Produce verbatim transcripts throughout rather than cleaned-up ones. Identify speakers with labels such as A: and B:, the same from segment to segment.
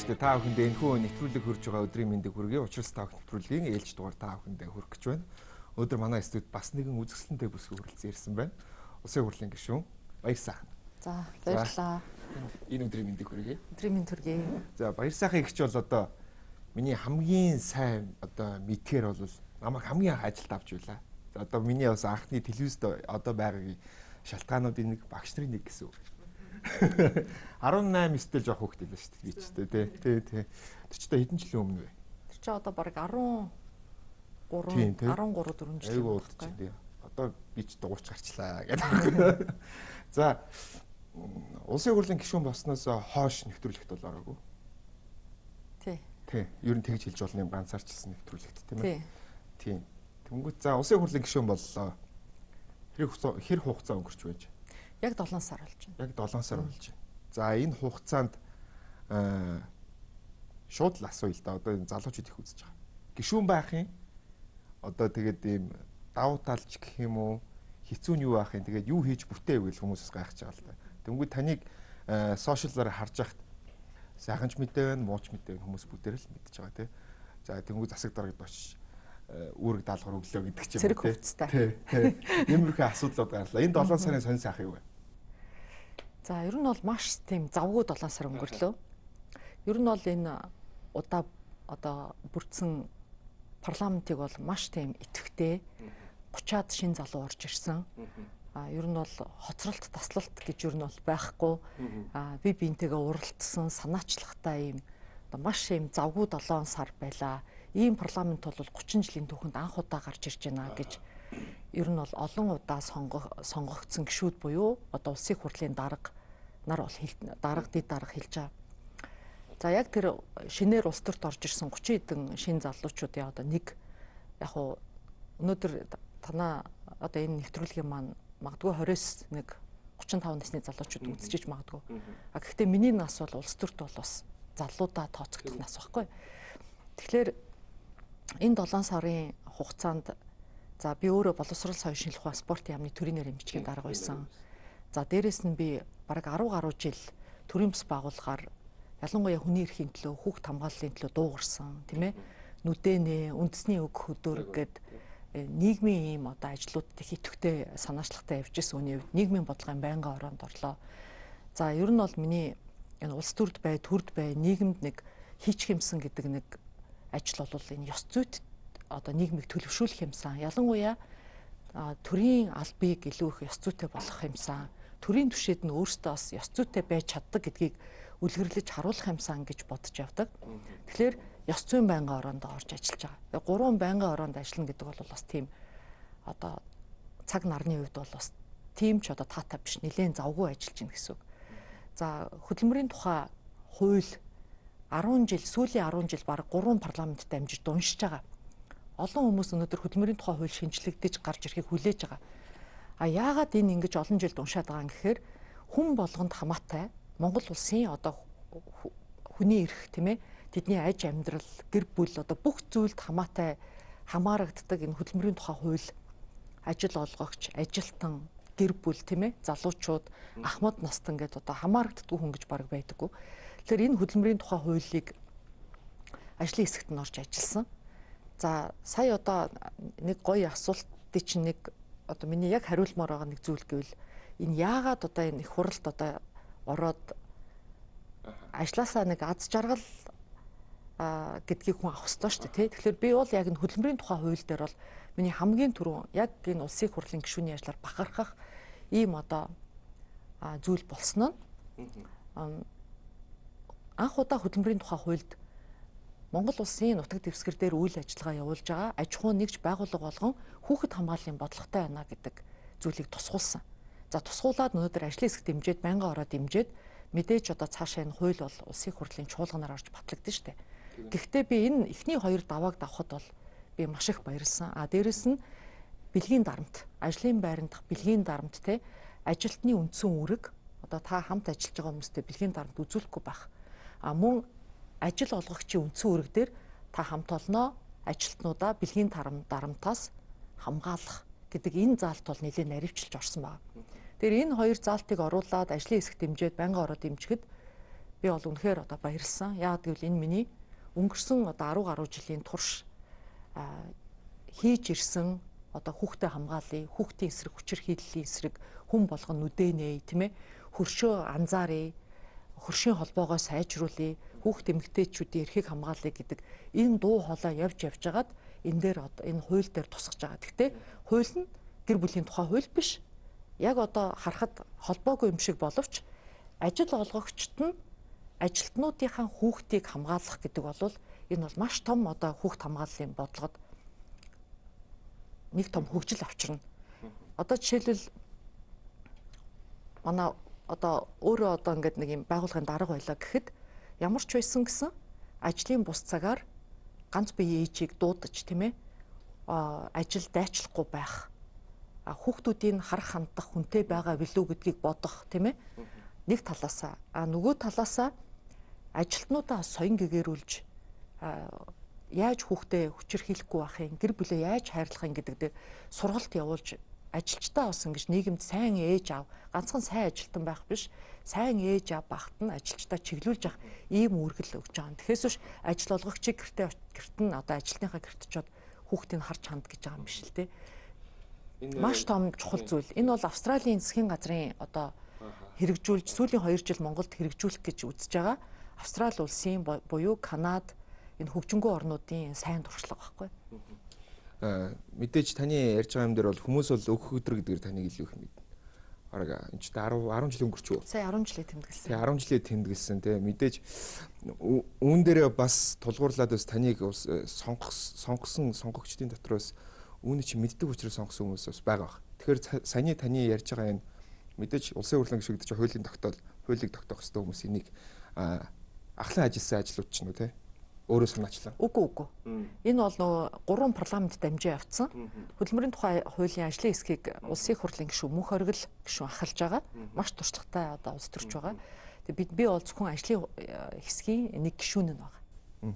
A: шүү дээ. Та бүхэндээ энэхүү нэвтрүүлэг хөрж байгаа өдрийн мэндийг хүргэе. Учир та бүхэн нэвтрүүлгийн ээлж дугаар та бүхэндээ хүргэх гэж байна. Өнөөдөр манай студид бас нэгэн үзэсгэлэнтэй бүсгүй хүрэлцэн ирсэн байна. Улсын хурлын гишүүн Баяр сайхан.
B: За, баярлалаа.
A: Энэ өдрийн мэндийг хүргэе.
B: Өдрийн мэнд хүргэе.
A: За, Баяр сайхан ихч бол одоо миний хамгийн сайн одоо мэдгээр бол намайг хамгийн анх ажилд авч байлаа. За, одоо миний бас анхны телевизд одоо байгаагийн шалтгаануудын нэг багш нарын нэг гэсэн үг. арван найман стил жоох хөвгт байлаа шүү дээ. Би ч дээ тий. Тий, тий. Тэр ч одоо хэдэн жилийн өмнө вэ? Тэр
B: чи одоо баг арван гурав арван гурав дөрвөн жил
A: болж байна тий. Одоо би ч дуурч гарчлаа гэдэг. За, улсын хурлын гишүүн болсноос хойш нэвтрүүлэгт бол ороогүй.
B: Тий.
A: Тий. Ер нь тэгж хэлж болно юм ганцаарчилсан нэвтрүүлэгт тийм ээ.
B: Тий.
A: Тэнгүүт за улсын хурлын гишүүн боллоо. Хэр хэр хугацаа өнгөрч байж?
B: Яг долоон сар болж байна.
A: Яг долоон сар болж байна. За энэ хугацаанд аа шууд л асууя л да. Одоо энэ залуучууд их үзэж байгаа. Гишүүн байхын одоо тэгээд ийм давуу талч гэх юм уу хэцүү нь юу байхын тэгээд юу хийж бүтээв гэж хүмүүсээс гайхаж байгаа л да. Тэнгүүд таныг сошиаллаар харж байхад сайханч мэдээ байна, мууч мэдээ байна хүмүүс бүгдээр л мэдж байгаа тий. За тэнгүүд засаг дарагд очиж үүрэг даалгавар өглөө гэдэг ч юм
B: уу тий.
A: Тий. Иймэрхүү асуудлууд гарлаа. Энэ долоон сарын сонь сайхан юу вэ?
B: За ер нь бол маш тийм завгүй долоон сар өнгөрлөө. Ер нь бол энэ удаа одоо бүрдсэн парламентыг бол маш тийм идэвхтэй гучаад шин залуу орж ирсэн. А ер нь бол хоцролт таслалт гэж ер нь бол байхгүй. А би биентэйгээ уралдсан санаачлахтай ийм одоо маш ийм завгүй долоон сар байлаа. Ийм парламент бол гучин жилийн түүхэнд анх удаа гарч ирж байна гэж ер нь бол олон удаа сонгох сонгогдсон гишүүд буюу одоо улсын хурлын дарга нар бол дарга дэд дарга хэлж байгаа. За яг тэр шинээр улс төрт орж ирсэн гучин хэдэн шин залуучуудын одоо нэг яг уу өнөөдөр танаа одоо энэ нэвтрүүлгийн маань магадгүй хорioос нэг гучин таван насны залуучууд үзчихэж магадгүй. А гэхдээ миний нас бол улс төрт бол бас залуудаа тооцогдох нас байхгүй. Тэгэхээр энэ долоон сарын хугацаанд за би өөрөө боловсрол соёлын шинжилгээ ухаан спортын яамны төрийн нэрийн бичгийн дарга байсан. За дээрэс нь би бараг арван гаруй жил төрийн бас байгууллагаар ялангуяа хүний эрхийн төлөө хүүхд хамгааллын төлөө дуугарсан тийм ээ. Нүдэнэ, үндэсний үг хөдөр гэд нийгмийн ийм одоо ажлуудад их идэвхтэй санаачлагтай явжсэн үний үед нийгмийн бодлогын байнгын ороонд орлоо. За ер нь бол миний энэ улс төрд бай, төрд бай, нийгэмд нэг хийчих юмсан гэдэг нэг ажил бол энэ ёс зүйт одоо нийгмийг төлөвшүүлэх юмсан. Ялангуяа төрийн албыг илүү их ёс зүйтэй болгох юмсан. Төрийн түвшинд нь өөртөө бас ёс зүйтэй байж чаддаг гэдгийг үлгэрлэж харуулах юмсан гэж бодож явдаг. Тэгэхээр ёс зүйн байнгын ороонд орж ажиллаж байгаа. Гурван байнгын ороонд ажиллана гэдэг бол бас тийм одоо цаг нарны үед бол бас тийм ч одоо таатай биш, нэлээд завгүй ажиллаж байна гэсэн үг. За хөдөлмөрийн тухай хууль арван жил, сүүлийн арван жил баг гурван парламентд дамжиж уншиж байгаа. Олон хүмүүс өнөөдөр хөдөлмөрийн тухай хууль шинжлэгдэж гарч ирэхийг хүлээж байгаа. А яагаад энэ ингэж олон жилд уншаад байгаа юм гэхээр хүн болгонд хамаатай Монгол улсын одоо хүний эрх тийм ээ тэдний аж амьдрал, гэр бүл одоо бүх зүйлд хамаатай хамаарагддаг энэ хөдөлмөрийн тухай хууль ажил олгогч, ажилтан, гэр бүл тийм ээ залуучууд, ахмад настан гэдээ одоо хамаарагддаг хүн гэж баг байдаггүй. Тэгэхээр энэ хөдөлмөрийн тухай хуулийг ажлын хэсэгт нь орж ажилласан. За сая одоо нэг гоё асуултыг чинь нэг одоо миний яг хариулмаар байгаа нэг зүйл гэвэл энэ яагаад одоо энэ их хуралд одоо ороод ажлаасаа нэг аз жаргал гэдгийг хүн авах ёстой шүү дээ тий. Тэгэхээр би бол яг энэ хөдөлмөрийн тухай хууль дээр бол миний хамгийн түрүүн яг энэ улсын хурлын гишүүний ажлаар бахархах ийм одоо зүйл болсон нь анх удаа хөдөлмөрийн тухай хуульд Монгол улсын нутаг дэвсгэр дээр үйл ажиллагаа явуулж байгаа аж ахуйн нэгж байгууллага болгон хүүхэд хамгааллын бодлоготой байна гэдэг зүйлийг тусгуулсан. За тусгуулаад өнөөдөр ажлын хэсэг дэмжиж байнгын ороо дэмжиж мэдээж одоо цаашаа энэ хууль бол улсын хурлын чуулганаар орж батлагдсан шүү дээ. Гэхдээ би энэ эхний хоёр давааг давхад бол би маш их баярлсан. А дээрэс нь бэлгийн дарамт, ажлын байранд дах бэлгийн дарамт те ажилтны үндсэн үүрэг одоо та хамт ажиллаж байгаа хүмүүстэй бэлгийн дарамт үзүүлэхгүй байх. А мөн ажил олгогчийн үндсэн үүрэг дээр та хамт олноо ажилтнуудаа бэлгийн дарамтаас хамгаалах гэдэг энэ заалт бол нэлээд наривчилж орсон байна. Тэгэхээр энэ хоёр заалтыг оруулаад ажлын хэсэг дэмжиж байнгын ороо дэмжихэд би бол үнэхээр одоо баярлсан. Яагаад гэвэл энэ миний өнгөрсөн одоо арван гаруй жилийн турш хийж ирсэн одоо хүүхдэд хамгаалъя, хүүхдийн эсрэг хүчирхийллийн эсрэг хүн болгон нүдэнэ тийм ээ. Хөршөө анзааръя, хөршийн холбоогоо сайжруулъя, хүүхд эмэгтэйчүүдийн эрхийг хамгаалъя гэдэг энэ дуу хоолой явж явж байгаад энэ дээр одоо энэ хууль дээр тусгаж байгаа. Гэхдээ хууль нь гэр бүлийн тухай хууль биш. Яг одоо харахад холбоогүй юм шиг боловч ажил олгогчд нь ажилтнуудынхаа хүүхдийг хамгаалах гэдэг бол энэ бол маш том одоо хүүхд хамгааллын бодлогод нэг том хөгжил авчирна. Одоо жишээлбэл манай одоо өөрөө одоо ингээд нэг юм байгууллагын дарга байлаа гэхэд ямар ч байсан гэсэн ажлын бус цагаар ганц бие ээжийг дуудаж тийм ээ ажил дайчлахгүй байх, хүүхдүүдийн харах хандах хүнтэй байгаа билүү гэдгийг бодох тийм ээ нэг талаасаа, а нөгөө талаасаа ажилтнуудаа соён гэгэрүүлж яаж хүүхдээ хүчирхийлэхгүй байхын, гэр бүлээ яаж хайрлахын гэдэг дээр сургалт явуулж ажилчдаа бас ингэж нийгэмд сайн ээж аав, ганцхан сайн ажилтан байх биш, сайн ээж аав багт нь ажилчдаа чиглүүлж авах ийм үүргэл өгч байгаа. Тэгэхээс биш ажил олгогчийг гэртээ гэрт нь одоо ажилтныхаа гэрт очиод хүүхдийг харж ханд гэж байгаа юм биш л те. Маш том чухал зүйл. Энэ бол Австралийн засгийн газрын одоо хэрэгжүүлж сүүлийн хоёр жил Монголд хэрэгжүүлэх гэж үзэж байгаа. Австрали улсын буюу Канад энэ хөгжингөө орнуудын сайн туршлага байхгүй.
A: Мэдээж таны ярьж байгаа юм дээр бол хүмүүс бол өөх өдөр гэдгээр таныг илүү их мэднэ. Бараг энэ ч дөрвөн арван жил өнгөрч үү?
B: Сая арван жилээ тэмдэглэсэн.
A: Тий арван жилээ тэмдэглэсэн тий. Мэдээж үүн дээрээ бас тулгуурлаад бас таныг сонгох сонгосон сонгогчдын дотроос үүний чи мэддэг учраас сонгосон хүмүүс бас байгаа бах. Тэгэхээр саяны таны ярьж байгаа энэ мэдээж улсын хурлын гишүүд чи хуулийн тогтоол, хуулийг тогтоох хэрэгтэй хүмүүс энийг ахлан ажилласан ажлууд ч нь үү тий. Өөрөө санаачлаа.
B: Үгүй үгүй. Энэ бол нөгөө гурван парламент дамжин явцсан. Хөдөлмөрийн тухай хуулийн ажлын хэсгийг улсын хурлын гишүүн мөнх оргил гишүүн ахалж байгаа. Маш туршлагатай одоо улс төрч байгаа. Тэгээ бид би бол зөвхөн ажлын хэсгийн нэг гишүүн нь байгаа.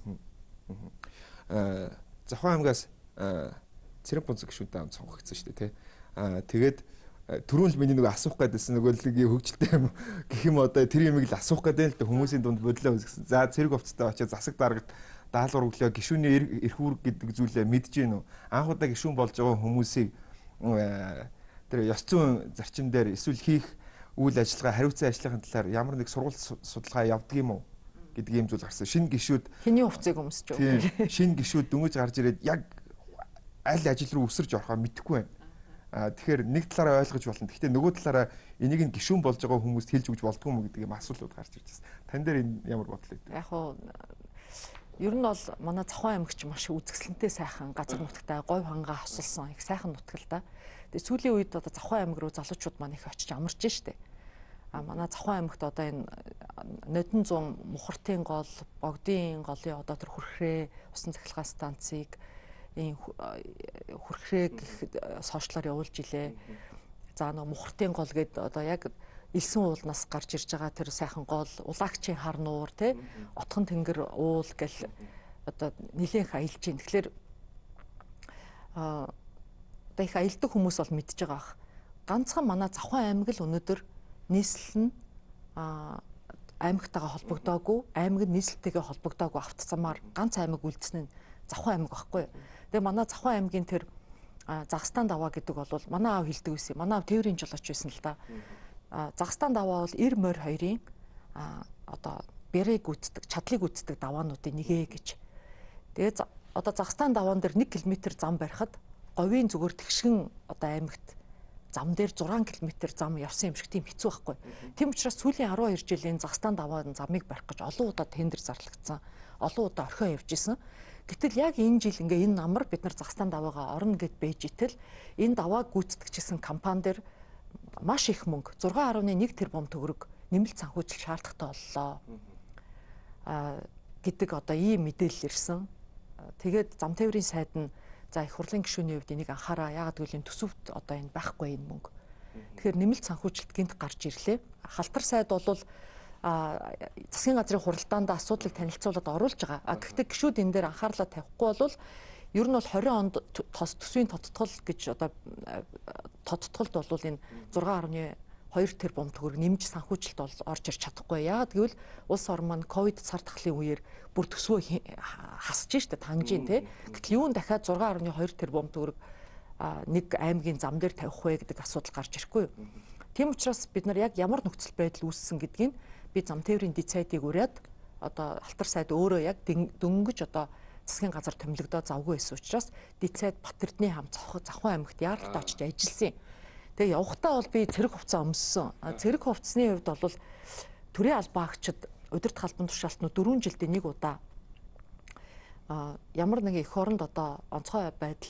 A: Аа. Зохион аймгаас Цэрэг бунцэг гишүүнтэй хамт сонгогдсон шүү дээ тий. Аа тэгээд түрүүн л миний нэг асуух гэдсэн нөгөө л хөгжилтэй юм гэх юм одоо тэр юмыг л асуух гэдэг л да хүмүүсийн дунд бодлоо үзсэн. За цэрэг офцтой очиж засаг дарагт даалгавар өглөө гишүүний эрх үүрэг гэдэг зүйлээ мэдж гин үү? Анх удаа гишүүн болж байгаа хүмүүсийг тэр ёс зүйн зарчим дээр эсвэл хийх үйл ажиллагаа хариуцсан ажлын талаар ямар нэг сургалт судалгаа явдаг юм уу гэдэг юм зүйл гарсан. Шинэ гишүүд
B: хэний хувцыг өмсөж байгаа.
A: Шинэ гишүүд дөнгөж гарч ирээд яг аль ажил руу өсөрж орохоо мэдэхгүй байна. А тэгэхээр нэг талаараа ойлгож болно. Гэхдээ нөгөө талаараа энийг нь гишүүн болж байгаа хүмүүст хэлж өгч болдгоо юм гэдэг юм асуулууд гарч ирж байна. Тань дээр энэ ямар бодол өгдөг?
B: Яг уу ер нь бол манай Зохион аймагч маш үзэсгэлэнтэй сайхан газар нутагтай говь хангаа хосолсон их сайхан нутаг л да. Тэгээ сүүлийн үед одоо Зохион аймаг руу залуучууд маань их очиж амарч штэ. А манай Зохион аймагт одоо энэ Нодон зун Мухартын гол, Богдын голын одоо тэр хүрхрээ усан цахилгаан станцыг ийм хүрхрээг сошиалаар явуулж илээ. За нэг Мухартын гол гээд одоо яг элсэн уулнаас гарч ирж байгаа тэр сайхан гол, Улаагчийн хар нуур тий, Отхон тэнгэр уул гэл одоо нэлээх аялж байна. Тэгэхээр а одоо их аялдаг хүмүүс бол мэдж байгаа бах. Ганцхан манай Зохион аймаг л өнөөдөр нийслэл нь а аймагтайгаа холбогдоогүй, аймаг нь нийслэлтэйгээ холбогдоогүй автозамаар ганц аймаг үлдсэн нь Зохион аймаг байхгүй. Тэгээ манай Зохион аймгийн тэр Загстан даваа гэдэг бол манай аав хэлдэг байсан. Манай аав тээврийн жолооч байсан л да. Загстан даваа бол эр морь хоёрын одоо бэрэг гүйцэтгэх, чадлыг гүйцэтгэх даваануудын нэгэ гэж. Тэгээ одоо Загстан даваан дээр нэг километр зам барихад говийн зүгээр тэгшгэн одоо аймагт зам дээр зургаан километр зам явсан юм шиг тийм хэцүү байхгүй. Тийм учраас сүүлийн арван хоёр жилийн Загстан даваан замыг барих гэж олон удаа тендер зарлагдсан. Олон удаа орхио явж исэн. Гэтэл яг энэ жил ингээ энэ намар бид нар Загстан даваагаа орно гэд бэж итэл энэ давааг гүйцэтгэжсэн компани дээр маш их мөнгө зургаан гаруй нэг тэрбум төгрөг нэмэлт санхүүжилт шаардлагатай боллоо. Аа гэдэг одоо ийм мэдээлэл ирсэн. Тэгээд зам тээврийн сайд нь за их хурлын гишүүний хувьд энийг анхаараа яагаад гэвэл энэ төсөвт одоо энэ байхгүй энэ мөнгө. Тэгэхээр нэмэлт санхүүжилт гинт гарч ирлээ. Халтар сайд бол а засгийн газрын хуралдаанд асуудлыг танилцуулаад оруулж байгаа. А гэхдээ гишүүд энэ дээр анхаарлаа тавихгүй бол ер нь бол хорин онд төсвийн тодтгол гэж одоо тодтголд бол энэ зургаан гаруй хоёр тэрбум төгрөг нэмж санхүүжилт орж ирч чадахгүй. Яагаад гэвэл улс орн маань ковид цар тахлын үеэр бүр төсвөө хасж штэ тангижин те. Гэтэл юун дахиад зургаан гаруй хоёр тэрбум төгрөг нэг аймгийн зам дээр тавих вэ гэдэг асуудал гарч ирэхгүй юу. Тийм учраас бид нар яг ямар нөхцөл байдал үүссэн гэдгийг би зам тээврийн дицайдыг ураад одоо алтар сайд өөрөө яг дөнгөж одоо засгийн газар томилогдоо завгүй байсан учраас дицайд Батэрдний хам Завхан аймагт яаралт очиж ажилласан. Тэгээ явхдаа бол би цэрэг хувцас өмссөн. Цэрэг хувцсны хувьд бол төрийн албаагчид удирдах албан тушаалтнууд дөрвөн жилдээ нэг удаа ямар нэг их оронд одоо онцгой байдал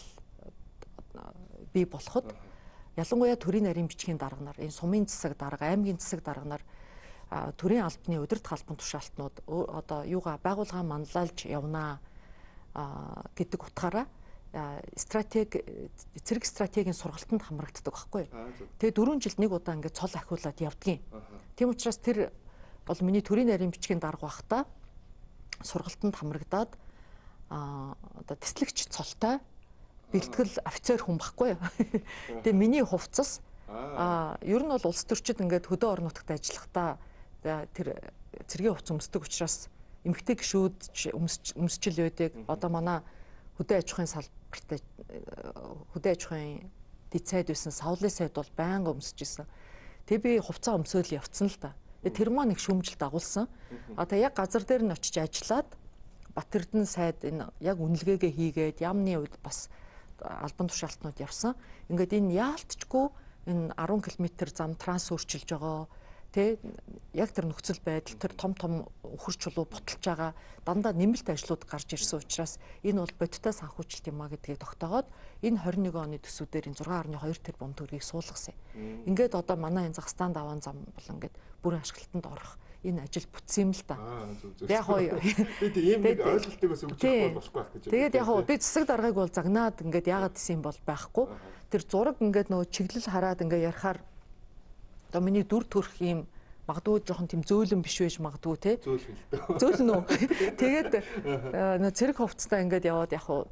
B: бий болоход ялангуяа төрийн нарийн бичгийн дарга нар, энэ сумын засаг дарга, аймгийн засаг дарга нар төрийн албаны удирдах албан тушаалтнууд одоо юугаа байгууллага манлайлж явнаа гэдэг утгаараа стратеги цэрэг стратегийн сургалтанд хамрагддаг байхгүй. Тэгээ дөрвөн жилд нэг удаа ингээд цол ахиулаад явдгийн. Тийм учраас тэр бол миний төрийн нарийн бичгийн дарга байхдаа сургалтанд хамрагдаад а одоо тэслэгч цолтой бэлтгэл офицер хүн байхгүй. Тэгээ миний хувцас а ер нь бол улс төрчид ингээд хөдөө орон нутагт ажиллахдаа тэр цэргийн хувцас өмсдөг учраас эмэгтэй гишүүд өмсчил байдаг. Одоо манай хөдөө аж ахуйн салбарт хөдөө аж ахуйн дицайд байсан савлын сайд бол байнга өмсөж исэн. Тэгээ би хувцас өмсөөл явцсан л да. Тэр маань их шүүмжил дагуулсан. А тэгээ яг газар дээр нь очиж ажиллаад Батэрдэн сайд энэ яг үнэлгээгээ хийгээд яамны үед бас албан тушаалтнууд явсан. Ингээд энэ яалтчгүй энэ арван километр зам транс өөрчилж байгаа. Тэ яг тэр нөхцөл байдал тэр том том өхөр чулуу буталж байгаа дандаа нэмэлт ажлууд гарч ирсэн учраас энэ бол бодиттой санхүүжилт юм а гэдгийг тогтоогоод энэ хорин нэгэн оны төсвүүдээр энэ зургаан гаруй хоёр тэрбум төгрөгийг суулгасан. Ингээд одоо манай энэ Загстан даваан зам бол ингээд бүрэн ашиглалтанд орох энэ ажил бүтсэн юм л та. Яг хоо
A: бид ийм нэг ойлголтыг бас өгчих болохгүй байх гэж.
B: Тэгээд яг хоо би засаг даргаыг бол загнаад ингээд яагаад гэсэн юм бол байхгүй. Тэр зураг ингээд нөгөө чиглэл хараад ингээд ярихаар одоо миний дүр төрх юм магадгүй жоохон тийм зөөлөн биш байж магадгүй те. Зөөлөн үү. Тэгээд нөө цэрэг хувцастай ингээд яваад яг хуу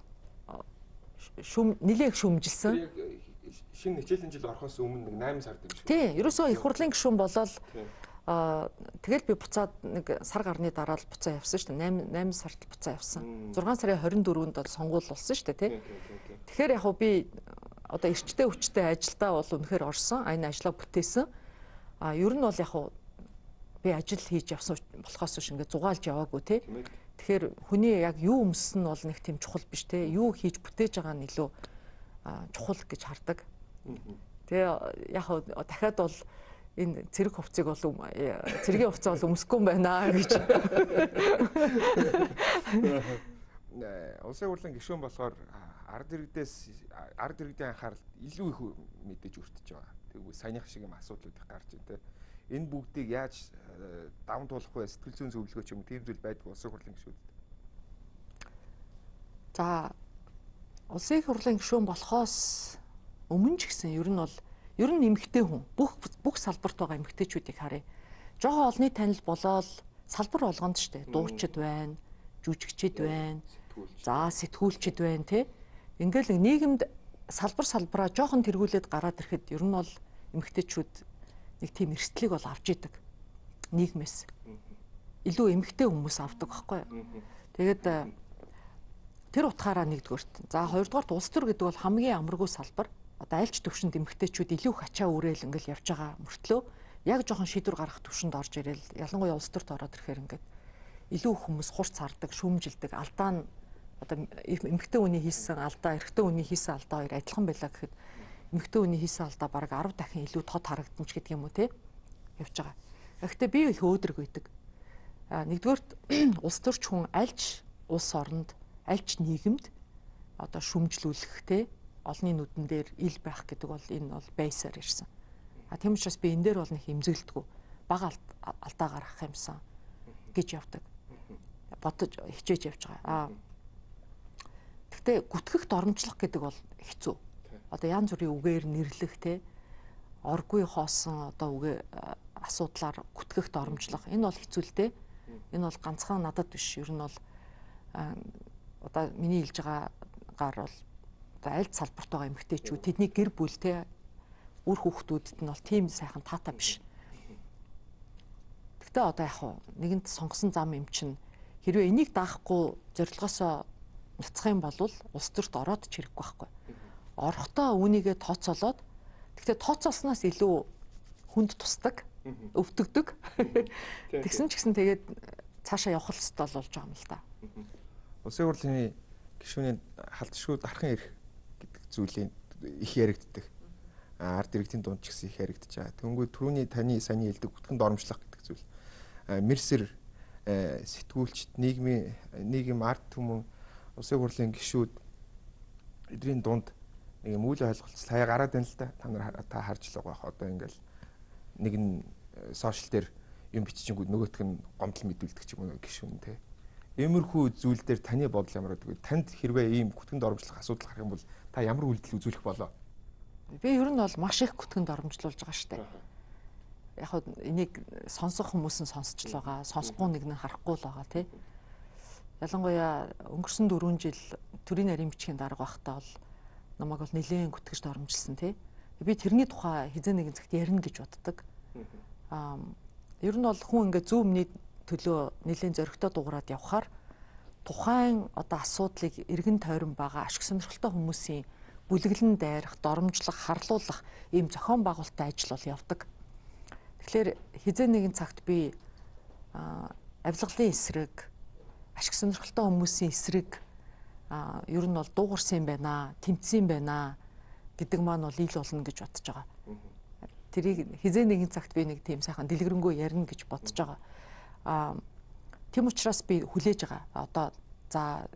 B: шүм нилээх шүмжилсэн.
A: Шинэ хичээлийн жил орохоос өмнө нэг найман сард юм шиг.
B: Тий, ерөөсөө их хурлын гишүүн болоод аа тэгэл би буцаад нэг сар гарны дараа л буцаа явсан шүү дээ. найман сард буцаа явсан. зургаан сарын хорин дөрөвөнд бол сонгуул болсон шүү дээ тий. Тэгэхээр яг хуу би одоо эрчтэй хүчтэй ажилдаа бол үнэхээр орсон. Энэ ажлаа бүтээсэн. А ер нь бол яг хуу би ажил хийж явсан болохоос биш ингээд зугаалж яваагүй тий. Тэгэхээр хүний яг юу өмссөн нь бол нэг тийм чухал биш тий. Юу хийж бүтээж байгаа нь илүү чухал гэж хардаг. Тэгээ яг хуу дахиад бол энэ цэрэг хувцсыг бол цэргийн хувцас бол өмсөхгүй юм байна гэж.
A: Улсын хурлын гишүүн болохоор ард иргэдээс ард иргэдийн анхаарал илүү их мэдээж өртөж байгаа. Тэгвэл саяных шиг юм асуудлууд их гарч байна. Энэ бүгдийг яаж даван туулах вэ? Сэтгэл зүйн зөвлөгөө ч юм уу тийм зүйл байдаг улсын хурлын гишүүдэд.
B: За улсын хурлын гишүүн болохоос өмнө ч гэсэн ер нь бол ер нь эмэгтэй хүн бүх бүх салбарт байгаа эмэгтэйчүүдийг харъя. Жохоо олны танил болоод салбар болгонд штэ дуучид байна, жүжигчид байна. За сэтгүүлчид байна те. Ингээл нийгэмд салбар салбараа жоохон тэргүүлээд гараад ирэхэд ер нь бол эмэгтэйчүүд нэг тийм эрсдлийг бол авч идэг нийгмээс. Илүү эмэгтэй хүмүүс авдаг байхгүй юу? Тэгээд тэр утгаараа нэгдүгээрт. За хоёрдугаарт улс төр гэдэг бол хамгийн амаргүй салбар. Одоо альч төвшөнд эмэгтэйчүүд илүү их ачаа үрээл ингээл явж байгаа мөртлөө яг жоохон шийдвэр гаргах төвшөнд орж ирээл ялангуяа улс төрт ороод ирэхээр ингээд илүү хүмүүс хурц хардаг, шүүмжилдэг, алдаа нь одоо эмэгтэй хүний хийсэн алдаа, эрэгтэй хүний хийсэн алдаа хоёр адилхан байлаа гэхэд эмэгтэй хүний хийсэн алдаа бараг арав дахин илүү тод харагдсан ч гэдэг юм уу те явж байгаа. Гэхдээ би их өөдрөг байдаг. А нэгдүгээрт улс төрч хүн альч улс оронд, альч нийгэмд одоо шүүмжлүүлэх те олонний нүдэн дээр ил байх гэдэг бол энэ бол байсаар ирсэн. А тийм учраас би энэ дээр бол нэг эмзэглэдэггүй. Бага алдаа гаргах юмсан гэж явдаг. Бодож хичээж явж байгаа. А гэхдээ гүтгэх доромжлох гэдэг бол хэцүү. Одоо янз бүрийн үгээр нэрлэх те оргүй хоосон одоо үгээ асуудлаар гүтгэх доромжлох энэ бол хэцүү л те. Энэ бол ганцхан надад биш. Ер нь бол одоо миний хэлж байгаагаар бол аль салбарт байгаа эмэгтэйчүүд тэдний гэр бүл те үр хүүхдүүдэд нь бол тийм сайхан таатай биш. Гэхдээ одоо яг хуу нэгэнт сонгосон зам юм чинь хэрвээ энийг даахгүй зорилгоосоо няцах юм бол улс төрт ороод ч хэрэггүй байхгүй. Орохдоо үүнийгээ тооцоолоод гэхдээ тооцоолсноос илүү хүнд тусдаг, өвтгдөг. Тэгсэн ч гэсэн тэгээд цаашаа явах хэрэгтэй болж байгаа юм л да.
A: Улсын хурлын гишүүний халдшгүй дархан ирэх гэдэг зүйлийн их яригддаг. Ард иргэдийн дунд ч гэсэн их яригдж байгаа. Тэнгүүд түрүүний таны сайн хэлдэг бүтгэн доромжлох гэдэг зүйл. Мэрсэр сэтгүүлчд, нийгмийн нийгэм ард түмэн улсын хурлын гишүүд эдний дунд нэг юм үйл ойлголцол хаяа гараад байна л да. Та нар та харж л байгаа. Одоо ингээл нэг нь сошиал дээр юм биччихэнгүүд нөгөөх нь гомдол мэдүүлдэг ч юм уу гишүүн те. Иймэрхүү зүйл дээр таны бодол ямар байдаг вэ? Танд хэрвээ ийм бүтгэн доромжлох асуудал гарах юм бол та ямар үйлдэл үзүүлэх болоо?
B: Би ер нь бол маш их бүтгэн доромжлуулж байгаа шүү дээ. Яг хөө энийг сонсох хүмүүс нь сонсч л байгаа, сонсохгүй нэг нь харахгүй л байгаа тий. Ялангуяа өнгөрсөн дөрвөн жил төрийн нарийн бичгийн дарга байхдаа бол намайг бол нэлээд гүтгэж доромжилсан тий. Би тэрний тухай хизээ нэгэн цагт ярина гэж боддог. Аа ер нь бол хүн ингээд зөв өмнөний төлөө нэлээд зөрөгтэй дуурайд явхаар тухайн одоо асуудлыг эргэн тойрон байгаа ашиг сонирхолтой хүмүүсийн бүлэглэн дайрах, доромжлох, харлуулах ийм зохион байгуулалттай ажил бол явдаг. Тэгэхээр хизээ нэгэн цагт би авилгалын эсрэг, ашиг сонирхолтой хүмүүсийн эсрэг ер нь бол дуугарсан юм байна, тэмцсэн байна гэдэг маань бол ил болно гэж бодож байгаа. Тэрийг хизээ нэгэн цагт би нэг тийм сайхан дэлгэрэнгүй ярина гэж бодож байгаа. Аа тийм учраас би хүлээж байгаа. Одоо за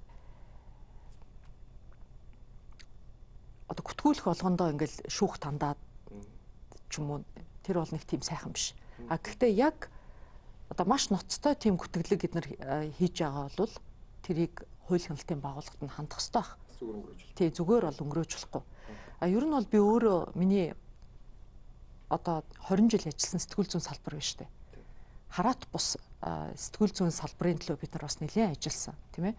B: одоо гүтгүүлэх болгондоо ингээл шүүх тандаад ч юм уу тэр бол нэг тийм сайхан биш. А гэхдээ яг одоо маш ноцтой тийм гүтгэлэг бид нар хийж байгаа бол тэрийг хууль хяналтын байгууллагад нь хандах хэрэгтэй баг. Зүгээр өнгөрөөж. Тий, зүгээр бол өнгөрөөж болохгүй. А ер нь бол би өөрөө миний одоо хорин жил ажилласан сэтгүүл зүйн салбар байна шүү дээ. Хараат бус сэтгүүл зүйн салбарын төлөө бид нар бас нэлээд ажилласан, тийм ээ.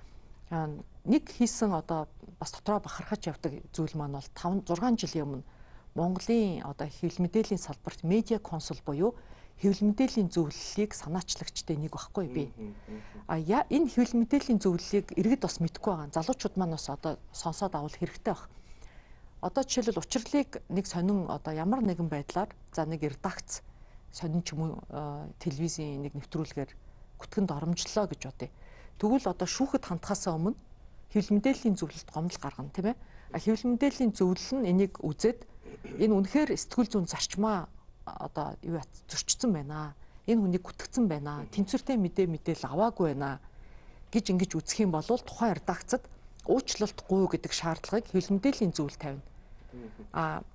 B: Нэг хийсэн одоо бас дотроо бахархаж явдаг зүйл маань бол таван зургаан жилийн өмнө Монголын одоо хэвлэл мэдээллийн салбарт медиа консул буюу хэвлэл мэдээллийн зөвлөлийг санаачлагчтай нэг байхгүй би. А яа энэ хэвлэл мэдээллийн зөвлөлийг иргэд бас мэдгүй байгаа. Залуучууд маань бас одоо сонсоод авах хэрэгтэй баг. Одоо жишээлбэл учрлыг нэг сонин одоо ямар нэгэн байдлаар за нэг редакц сонин ч юм уу телевизийн нэг нэвтрүүлгээр гүтгэнд оромжлоо гэж бодъё. Тэгвэл одоо шүүхэд хандхаасаа өмнө хэвлэл мэдээллийн зөвлөлд гомдол гаргана тийм ээ. А хэвлэл мэдээллийн зөвлөл нь энийг үзээд энэ үнэхээр сэтгүүл зүйн зарчмаа одоо юу зөрчсөн байна. Энэ хүнийг гүтгэсэн байна. Тэнцвэртэй мэдээ мэдээл аваагүй байна гэж ингэж үзэх юм бол тухайн редакцад уучлалтгүй гэдэг шаардлагыг хэвлэл мэдээллийн зөвлөл тавина. А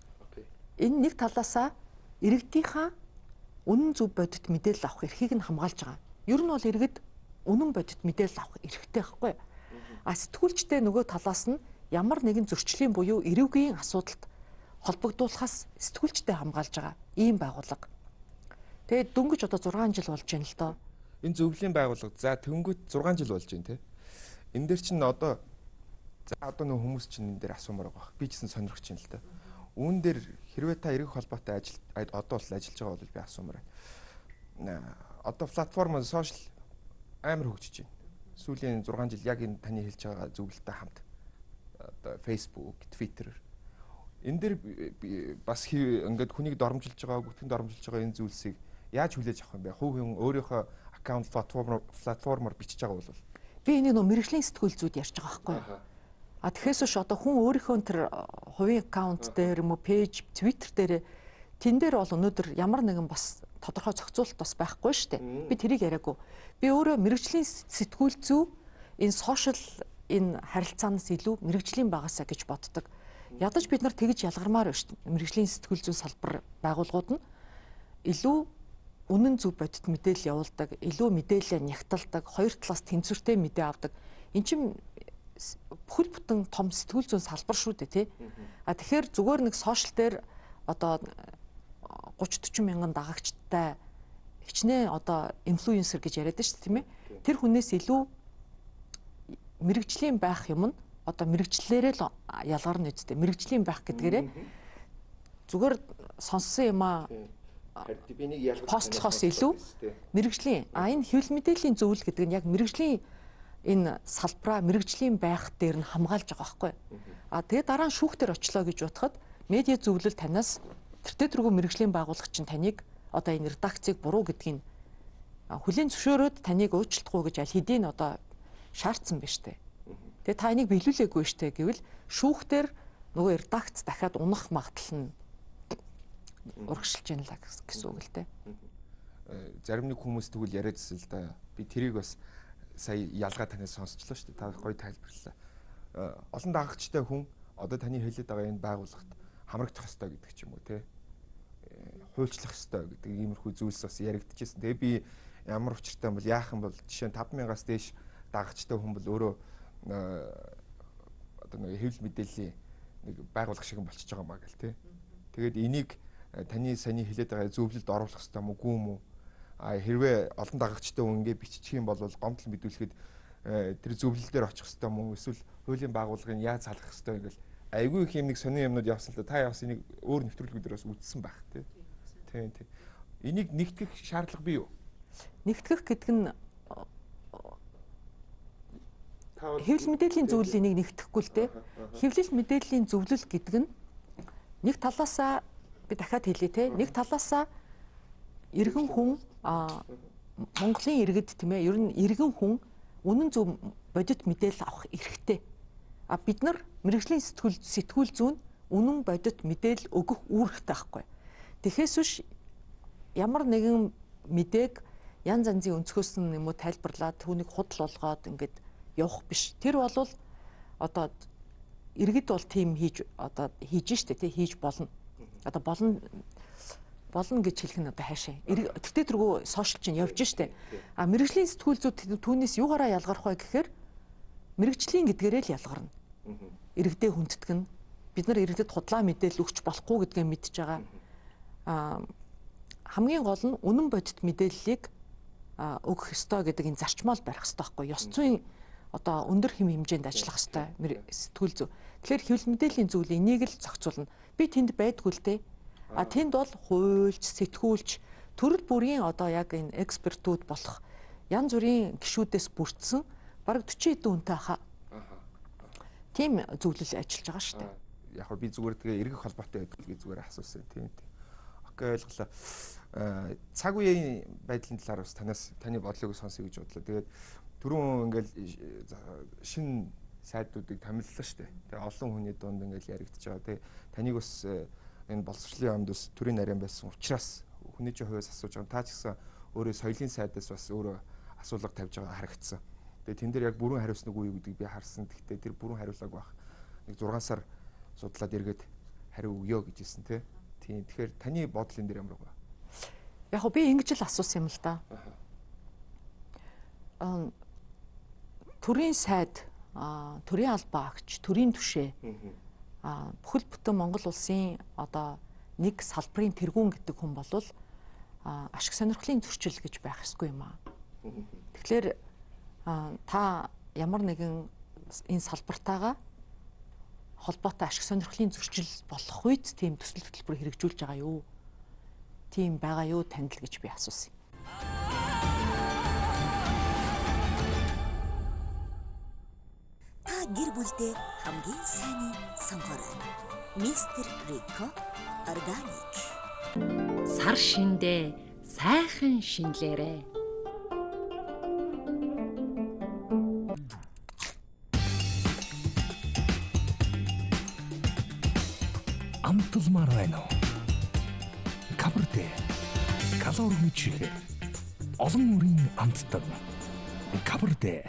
B: энэ нэг талаасаа иргэдийнхаа үнэн зөв бодит мэдээлэл авах эрхийг нь хамгаалж байгаа. Ер нь бол иргэд үнэн бодит мэдээлэл авах эрхтэй байхгүй. А сэтгүүлчтэй нөгөө талаас нь ямар нэгэн зөрчлийн буюу эрүүгийн асуудалд холбогдуулахаас сэтгүүлчтэй хамгаалж байгаа ийм байгууллага. Тэгээд дөнгөж одоо зургаан жил болж байна л доо.
A: Энэ зөвлөлийн байгууллага за тэнгүүт зургаан жил болж байна те. Энэ дээр чинь одоо за одоо нөх хүмүүс чинь энэ дээр асуумаар байгаа. Би ч гэсэн сонирхож байна л да. Үүн дээр хэрвээ та эрэг холбоотой ажил одоо бол ажиллаж байгаа бол би асуумаар байна. Одоо платформ сошиал амар хөгжиж байна. Сүүлийн зургаан жил яг энэ таны хэлж байгаа зөвлөлтөй хамт одоо Facebook, Twitter энэ дээр бас ингээд хүнийг доромжилж байгаа, гүтгэнд доромжилж байгаа энэ зүйлсийг яаж хүлээж авах юм бэ? Хувь хүн өөрийнхөө аккаунт платформ платформоор бичиж байгаа бол
B: би энийг нөө мэрэгжлийн сэтгүүл зүйд ярьж байгаа байхгүй юу? А тэгэхээр ч одоо хүн өөрийнхөө тэр хувийн аккаунт дээр юм уу, пэйж, Twitter дээр тэн дээр бол өнөөдөр ямар нэгэн бас тодорхой зохицуулалт бас байхгүй шүү дээ. Би тэрийг яриаггүй. Би өөрөө мэрэгжлийн сэтгүүл зүй энэ сошиал энэ харилцаанаас илүү мэрэгжлийн байгаасаа гэж боддог. Ядаж бид нар тэгж ялгармаар байна шүү дээ. Мэргэжлийн сэтгүүл зүйн салбар байгууллагууд нь илүү үнэн зөв бодит мэдээлэл явуулдаг, илүү мэдээлэл нягталдаг, хоёр талаас тэнцвэртэй мэдээ авдаг. Эн чинь бүхэл бүтэн том сэтгүүл зүйн салбар шүү дээ, тий. А тэгэхээр зүгээр нэг сошиал дээр одоо гуч төрчим мянган дагагчтай хичнээн одоо инфлюенсер гэж яриад шүү дээ, тийм ээ. Тэр хүнээс илүү мэрэгжлийн байх юм нь одоо мэрэгчлэрээ л ялгарна үстэй. Мэрэгжлийн байх гэдгээрээ зүгээр сонссон юм аа постлохоос илүү мэрэгжлийн а энэ хэвлэл мэдээллийн зөвлөл гэдэг нь яг мэрэгжлийн энэ салбараа мэрэгжлийн байх дээр нь хамгаалж байгаа байхгүй. А тэгээ дараа нь шүүхтэр очлоо гэж бодоход медиа зөвлөл танаас тэртээ тэргүй мэрэгжлийн байгууллага чинь таныг одоо энэ редакцийг буруу гэдгийг хүлээн зөвшөөрөөд таныг уучлахгүй гэж аль хэдийн одоо шаардсан байна штэ. Тэгээ та энийг биелүүлээгүй штэ гэвэл шүүхтэр нөгөө редакц дахиад унах магадлал нь урагшилж яана л гэсэн үг л дээ.
A: Зарим нэг хүмүүс тэгвэл яриадсэн л да. Би тэрийг бас сая ялгаа танаас сонсчлоо шүү дээ. Та гоё тайлбарлалаа. Олон дагагчтай хүн одоо таны хэлээд байгаа энэ байгууллагт хамрагдах ёстой гэдэг ч юм уу те. Хуульчлах ёстой гэдэг иймэрхүү зүйлс бас яригдчихсэн. Тэгээ би ямар учиртай юм бол яах юм бол жишээ нь таван мянгаас дээш дагагчтай хүн бол өөрөө одоо нэг хэвлэл мэдээллийн нэг байгууллага шиг болчихж байгаа маа гэл те. Тэгээд энийг таны саяны хэлээд байгаа зөвлөлд оруулах хэрэгтэй юм уу гүн юм уу? А хэрвээ олон дагагчтай хүн ингэ биччих юм бол гомдол мэдүүлэхэд тэр зөвлөл дээр очих хэрэгтэй юм уу? Эсвэл хуулийн байгууллагын яаж салгах хэрэгтэй ингээл айгүй их юм нэг сонин юмнууд явсан л да. Та явс энийг өөр нэвтрүүлгүүдээр бас үзсэн байх тий. Тийм тийм. Энийг нэгтгэх шаардлага бий юу?
B: Нэгтгэх гэдэг нь хэвлэл мэдээллийн зөвлөлийг нэгтгэхгүй л дээ. Хэвлэл мэдээллийн зөвлөл гэдэг нь нэг талаасаа би дахиад хэлье те нэг талаасаа иргэн хүн Монголын иргэд тийм ээ ер нь иргэн хүн үнэн зөв бодит мэдээлэл авах эрхтэй. А бид нар мэрэгжлийн сэтгүүл сэтгүүл зүүн үнэн бодит мэдээлэл өгөх үүрэгтэй байхгүй. Тэгэхээс биш ямар нэгэн мэдээг янз янзын өнцгөөс нь юм уу тайлбарлаад түүнийг худал болгоод ингээд явах биш. Тэр бол одоо иргэд бол тийм хийж одоо хийж штэ тий хийж болно. Одоо болно болно гэж хэлэх нь одоо хаашаа. Тэгтээ тэргүй сошиал чинь явж штэ. А мэрэгжлийн сэтгүүл зүйд түүнээс юугаараа ялгарх вэ гэхээр мэрэгжлийн гэдгээрээ л ялгарна. Иргэдээ хүндэтгэн бид нар иргэдэд худлаа мэдээлэл өгч болохгүй гэдгээ мэдж байгаа. А хамгийн гол нь үнэн бодит мэдээллийг өгөх ёстой гэдэг энэ зарчмаар барих ёстой байхгүй. Ёс зүйн одоо өндөр хэм хэмжээнд ажиллах ёстой сэтгүүл зүй. Тэгэхээр хэвлэл мэдээллийн зөвлөл энийг л зохицуулна. Би тэнд байдгүй л дээ. А тэнд бол хуульч, сэтгүүлч, төрөл бүрийн одоо яг энэ экспертүүд болох янз бүрийн гишүүдээс бүрдсэн бараг дөрвөн хэдэн хүнтэй хаа. Тийм зөвлөл ажиллаж байгаа шүү дээ.
A: Яг би зүгээр тэгээ эргэх холбоотой байдгийг зүгээр асуусан тийм тийм. Окей ойлголоо. Цаг үеийн байдлын талаар бас танаас таны бодлогыг сонсъё гэж бодлоо. Тэгээд түрүүн ингээл шинэ сайдуудыг томиллоо шүү дээ. Тэгээ олон хүний дунд ингээл яригдчихэж байгаа. Тэгээ таныг бас энэ боловсролын амд бас төрийн нарийн байсан учраас хүний чинь хувьас асууж байгаа. Та ч гэсэн өөрөө соёлын сайдаас бас өөрөө асуулга тавьж байгаа харагдсан. Тэгээ тэн дээр яг бүрэн хариулснаг үе гэдгийг би харсан. Гэхдээ тэр бүрэн хариулааг байх. Нэг зургаан сар судлаад эргээд хариу өгөө гэж хэлсэн тий. Тийм. Тэгэхээр таны бодол энэ дээр ямар вэ?
B: Яг би ингэж л асуусан юм л да. Аа төрийн сайд, төрийн албаагч, төрийн түшээ а бүхэл бүтэн Монгол улсын одоо нэг салбарын тэргүүн гэдэг хүн болвол ашиг сонирхлын зөрчил гэж байх ёсгүй юм аа. Тэгэхээр та ямар нэгэн энэ салбартайгаа холбоотой ашиг сонирхлын зөрчил болох үед тийм төсөл хөтөлбөр хэрэгжүүлж байгаа юу? Тийм байгаа юу танд л гэж би асуусан.
C: Та гэр бүлдээ хамгийн сайныг сонгоорой. Мистер Рико Органик.
D: Сар шиндээ сайхан шинлээрээ.
E: Амталмаар байна уу? Кабрдэ. Калорийн чих. Олон үрийн амттар. Кабрдэ.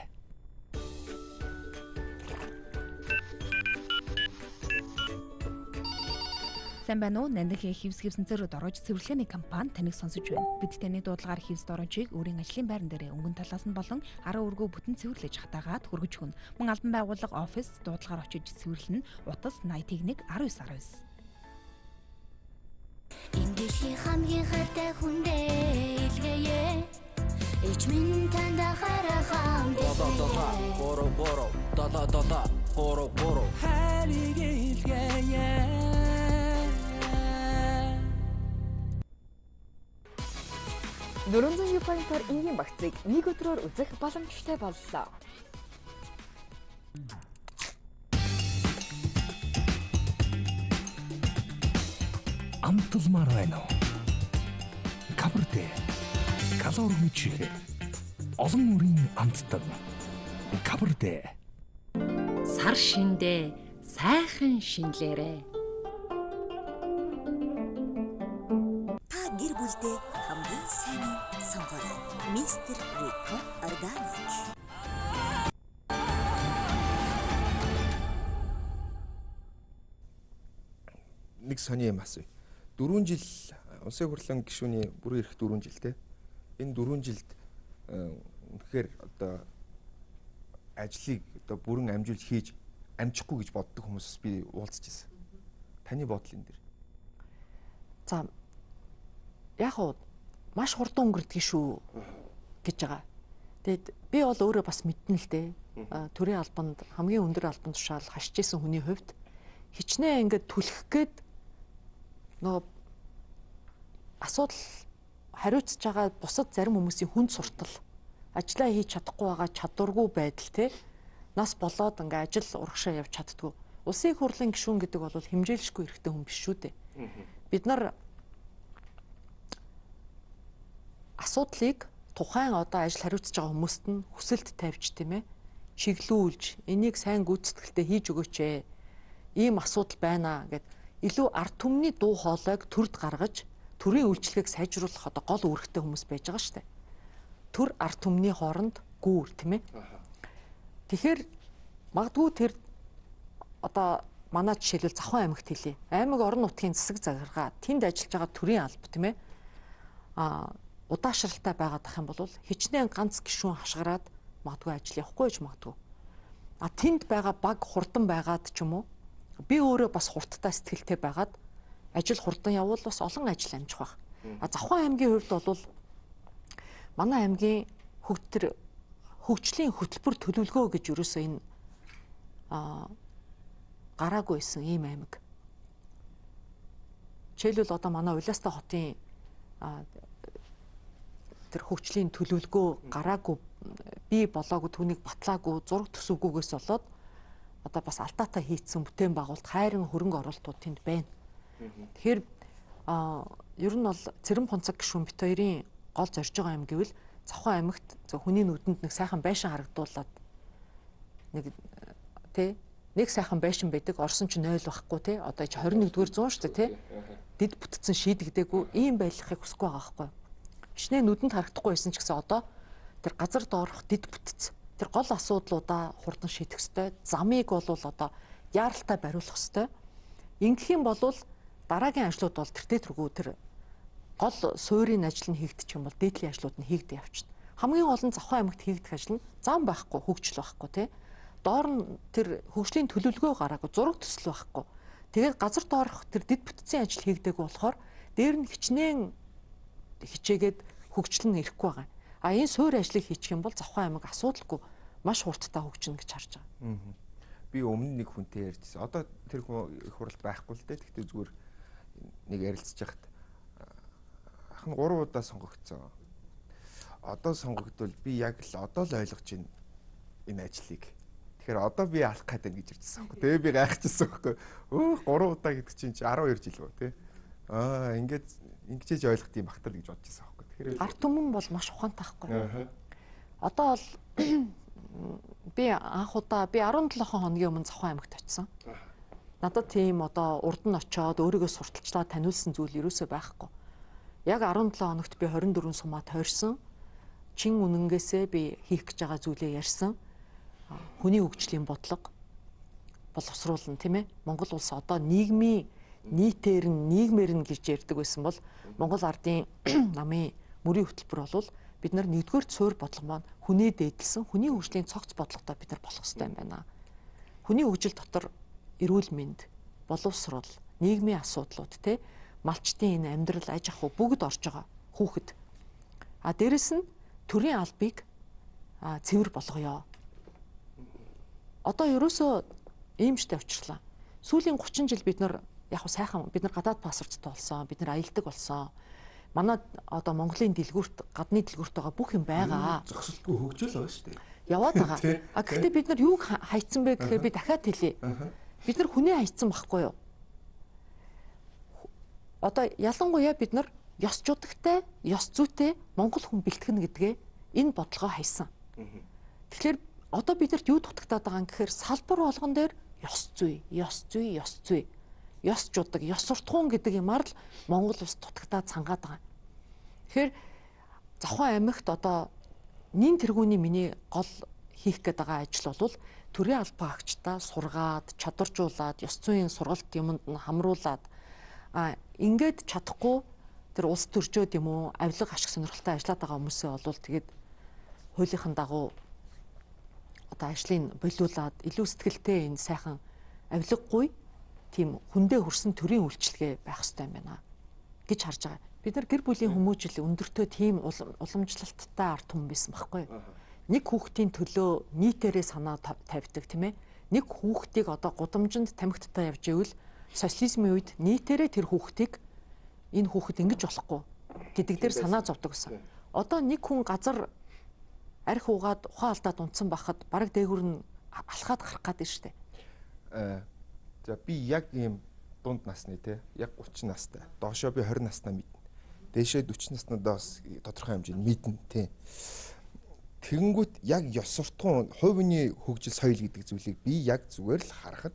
F: Сайн байна уу? Нандинхийн хивс хивсэнцэрүүд орж цэвэрлэгээний компани таныг сонсож байна. Бид таны дуудлагаар хивс дорожийг өөрийн ажлын байран дээр өнгөн талаас нь болон араа өргөө бүтэн цэвэрлэж хатаагаад хүргэж өгнө. Мөн албан байгууллага офис дуудлагаар очиж цэвэрлэнэ. Утас найман нэг девять девять девять.
G: Ингээлийн хамгийн хайртай хүндээ илгээе. Ичмэн танда харахам
H: додододо горо горо додододо горо горо хайрыг илгээе.
I: дөрвөн зуун поинтоор энгийн багцыг нэг өдрөөр үзэх боломжтой боллоо.
E: Амталмаар байна уу? Кабарте. Калорми чихээ. Олон бүрийн амттаг. Кабарте.
D: Сар шиндээ сайхан шинлээрээ.
C: Та гэр бүлдээ хамгийн сайн сонгоорой. мистер Rico Organic.
A: Нэг сони юм асууя. дөрвөн жил Улсын хурлын гишүүний бүрэн эрх дөрвөн жил те. Энэ дөрвөн жилд үнэхээр одоо ажлыг одоо бүрэн амжуулж хийж амжихгүй гэж боддог хүмүүс би уулзж ирсэн. Таны бодол энэ дэр.
B: За яг уу маш хурдан өнгөрдөг шүү гэж байгаа. Тэгэд би бол өөрөө бас мэднэ л дээ. Төрийн албанд хамгийн өндөр албан тушаал хашиж исэн хүний хувьд хичнээн ингээд түлхэх гээд нөгөө асуудал хариуцж байгаа бусад зарим хүмүүсийн хүнд суртал ажлаа хийж чадахгүй байгаа чадваргүй байдал те нас болоод ингээ ажил урагшаа явж чаддгүй. Улсын хурлын гишүүн гэдэг бол хэмжээлшгүй эрхтэй хүн биш шүү дээ. Бид нар асуудлыг тухайн одоо ажил хариуцж байгаа хүмүүст нь хүсэлт тавьж тийм ээ чиглүүлж энийг сайн гүйцэтгэлтэй хийж өгөөч ээ. Ийм асуудал байна гэд илүү ард түмний дуу хоолойг төрд гаргаж төрийн үйлчлэгийг сайжруулах одоо гол үүрэгтэй хүмүүс байж байгаа шүү дээ. Төр ард түмний хооронд гүүр тийм ээ. Тэгэхээр магадгүй тэр одоо манай жишээлбэл Завхан аймагт хэлье. Аймаг орон нутгийн засаг захиргаа тэнд ажиллаж байгаа төрийн алба тийм ээ. Аа удаашралтай байгаад ах юм бол хичнээн ганц гишүүн хашгираад магадгүй ажил явахгүй ч магадгүй. А тэнд байгаа баг хурдан байгаад ч юм уу би өөрөө бас хурдтай сэтгэлтэй байгаад ажил хурдан явбал бас олон ажил амжих байх. А Завхан аймгийн хувьд бол манай аймгийн хөгтөр хөгжлийн хөтөлбөр төлөвлөгөө гэж ерөөсөө энэ а гараагүй байсан ийм аймаг. Жишээлбэл одоо манай Улаастай хотын тэр хөгжлийн төлөвлөгөө гараагүй бий болоогүй түүнийг батлаагүй зураг төсөвгүйгээс болоод одоо бас алдаатай хийцэн бүтээн байгуулалт хайрын хөрөнгө оруулалтууд тэнд байна. Тэгэхээр а ер нь бол Цэрэн Фонцог гишүүн бит хоёрын гол зорж байгаа юм гэвэл Завхан аймагт зөв хүний нүдэнд нэг сайхан байшин харагдуулаад нэг тий нэг сайхан байшин байдаг Орсон ч нойл байхгүй тий одоо ч хорин нэгдүгээр зуун шүү дээ тий дэд бүтцэн шийдэгдээгүй ийм байдлахыг хүсэхгүй байгаа байхгүй. Хичнээн нүдэнд харагдахгүй байсан ч гэсэн одоо тэр газар доорх дэд бүтц тэр гол асуудлуудаа хурдан шийдэх ёстой. Замыг бол одоо яаралтай бариулах ёстой. Ингэх юм бол дараагийн ажлууд бол тэртээ тэргүй тэр гол суурийн ажил нь хийгдчих юм бол дээдлийн ажлууд нь хийгдэж явчихна. Хамгийн гол нь Завхан аймагт хийгдэх ажил нь зам байхгүй, хөгжил байхгүй тий. Доор нь тэр хөгжлийн төлөвлөгөө гараагүй, зураг төсөл байхгүй. Тэгээд газар доорх тэр дэд бүтцийн ажил хийгдээгүй болохоор дээр нь хичнээн хичээгээд хөгжил нь ирэхгүй байгаа. А энэ суурь ажлыг хийчих юм бол Завхан аймаг асуудалгүй маш хурдтай хөгжинө гэж харж байгаа.
A: Би өмнө нэг хүнтэй ярьжсэн. Одоо тэр хүн их хурл байхгүй л дээ. Гэхдээ зүгээр нэг ярилцж яхад ах нь гурван удаа сонгогдсон. Одоо сонгогдвол би яг л одоо л ойлгож байна энэ ажлыг. Тэгэхээр одоо би алах гэдэг гэж иржсэн байхгүй. Тэгээ би гайхчихсан байхгүй. Өөх гурван удаа гэдэг чинь арван хоёр жил гоо тий. Аа ингээд ингэж ойлгох юм багтал гэж бодож байсан байхгүй. Тэгэхээр
B: арт түмэн бол маш ухаантай байхгүй. Одоо бол би анх удаа би арван долоо хоногийн өмнө Завхан аймагт очисон. Надад тийм одоо урд нь очиод өөрийгөө сурталчлаад таниулсан зүйл ерөөсөө байхгүй. Яг арван долоо хоногт би хорин дөрвөн сумаа тойрсон. Чин үнэнгээсээ би хийх гэж байгаа зүйлээ ярьсан. Хүний хөгжлийн бодлого боловсруулна тийм ээ. Монгол улс одоо нийгмийн нийтээр нь нийгмээр нь гэж ярьдаг байсан бол Монгол ардын намын мөрийн хөтөлбөр бол бид нар нэгдүгээр суурь бодлого маань хүний дээдлсэн хүний хөгжлийн цогц бодлоготой бид нар болох хэрэгтэй юм байна. Хүний хөгжил дотор эрүүл мэнд, боловсрол, нийгмийн асуудлууд те малчтын энэ амьдрал аж ахуй бүгд орж байгаа хүүхэд. А дээрэс нь төрийн албыг цэвэр болгоё. Одоо ерөөсөө иймжтэй учрлаа. Сүүлийн гучин жил бид нар яг хөө сайхан бид нар гадаад паспорттой болсон, бид нар аялдаг болсон. манай одоо Монголын дэлгүүрт гадны дэлгүүрт байгаа бүх юм байгаа.
A: Зогсолтгүй хөгжөөл байгаа шүү дээ.
B: Яваад байгаа. А гэхдээ бид нар юуг хайцсан бэ гэхээр би дахиад хэлье. Бид нар хүнээ хайцсан байхгүй юу? Одоо ялангуяа бид нар ёс жудагтай, ёс зүйтэй Монгол хүн бэлтгэнэ гэдгээ энэ бодлогоо хайсан. Тэгэхээр одоо бидэрт юу дутагтаад байгаа юм гэхээр салбар болгон дээр ёс зүй, ёс зүй, ёс зүй, ёс жудаг, ёс суртахуун гэдэг юмар л Монгол ус дутагтаад цангаад байгаа. Тэгэхээр Завхан аймагт одоо нин тэргүүний миний гол хийх гээд байгаа ажил бол төрийн албан агчдаа сургаад, чадваржуулаад, ёс зүйн сургалт юмд нь хамруулад а ингээд чадахгүй тэр улс төржөөд юм уу, авилга ашиг сонирхолтой ажиллаад байгаа хүмүүсээ бол тэгээд хуулийнхын дагуу одоо ажлыг болиулаад илүү сэтгэлтэй энэ сайхан авилгагүй тийм хүндээ хүрсэн төрийн үйлчилгээ байх хэрэгтэй юм байна гэж харж байгаа. Бид нар гэр бүлийн хүмүүжил өндөртөө тийм уламжлалттай ард түмэн байсан байхгүй юу? Нэг хүүхдийн төлөө нийтээрээ санаа тавьдаг тийм ээ. Нэг хүүхдийг одоо гудамжинд тамхиттай явж ивэл социализмын үед нийтээрээ тэр хүүхдийг энэ хүүхэд ингэж болохгүй гэдэг дээр санаа зовдөг гэсэн. Одоо нэг хүн газар арх уугаад ухаан алдаад унтсан байхад бараг дээгүр нь алхаад гарах гэдэг шүү дээ.
A: Аа за би яг ийм дунд насны те яг гучин настай. Доошоо би хорин наснаа мэднэ. Дээшээ дөрвөн наснаас тодорхой хэмжээнд мэднэ те. Тэгэнгүүт яг ёс суртахуун, хувийн хөгжил соёл гэдэг зүйлийг би яг зүгээр л харахад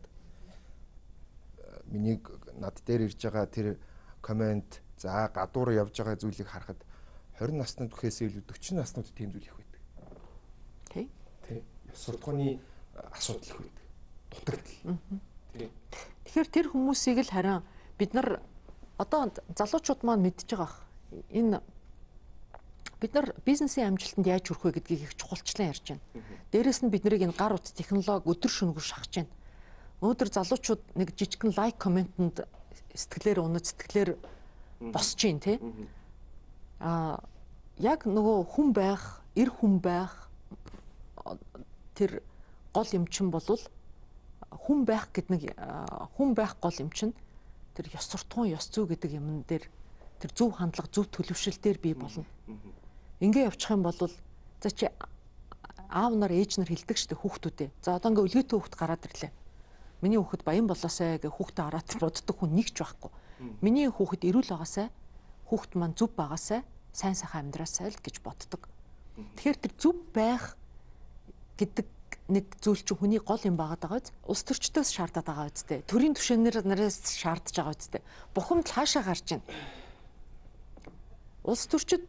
A: миний над дээр ирж байгаа тэр комент за гадуур явж байгаа зүйлийг харахад хорин насны түхээс илүү дөрвөн наснууд тийм зүйл их байдаг.
B: Тий.
A: Тий. Ёс суртахууны асуудал их байдаг. Дутагдал. Тий.
B: Тэгэхээр тэр хүмүүсийг л харин бид нар одоо залуучууд маань мэдж байгаа. Энэ бид нар бизнесийн амжилтанд яаж хүрэх вэ гэдгийг их чухалчлан ярьж байна. Дээрээс нь бид нарыг энэ гар утас технологи өдөр шөнөгүй шахаж байна. Өнөөдөр залуучууд нэг жижигхэн лайк комментэнд сэтгэлээр унаж сэтгэлээр босч юм тий. Аа яг нөгөө хүн байх, эр хүн байх тэр гол юм чин болвол хүн байх гэд нэг хүн байх гол юм чин тэр ёс суртахуун, ёс зүй гэдэг юм дээр тэр зөв хандлага, зөв төлөвшил дээр бий болно. Ингээ явчих юм бол за чи аав нар ээж нар хэлдэг штэ хүүхдүүдээ. За одоо ингээ өлгөөтэй хүүхд гараад ирлээ. Миний хүүхэд баян болоосай гэ хүүхдээ хараад боддог хүн нэгч байхгүй. Миний хүүхэд эрүүл байгаасай, хүүхэд маань зүв байгаасай, сайн сайхан амьдраасай л гэж боддог. Тэгэхээр тэр зүв байх гэдэг нэг зүйл чинь хүний гол юм байгаад байгаа биз? Улс төрчдөөс шаардаад байгаа үстэй. Төрийн түвшинээр нараас шаардж байгаа үстэй. Бухимд хаашаа гарч байна? Улс төрчид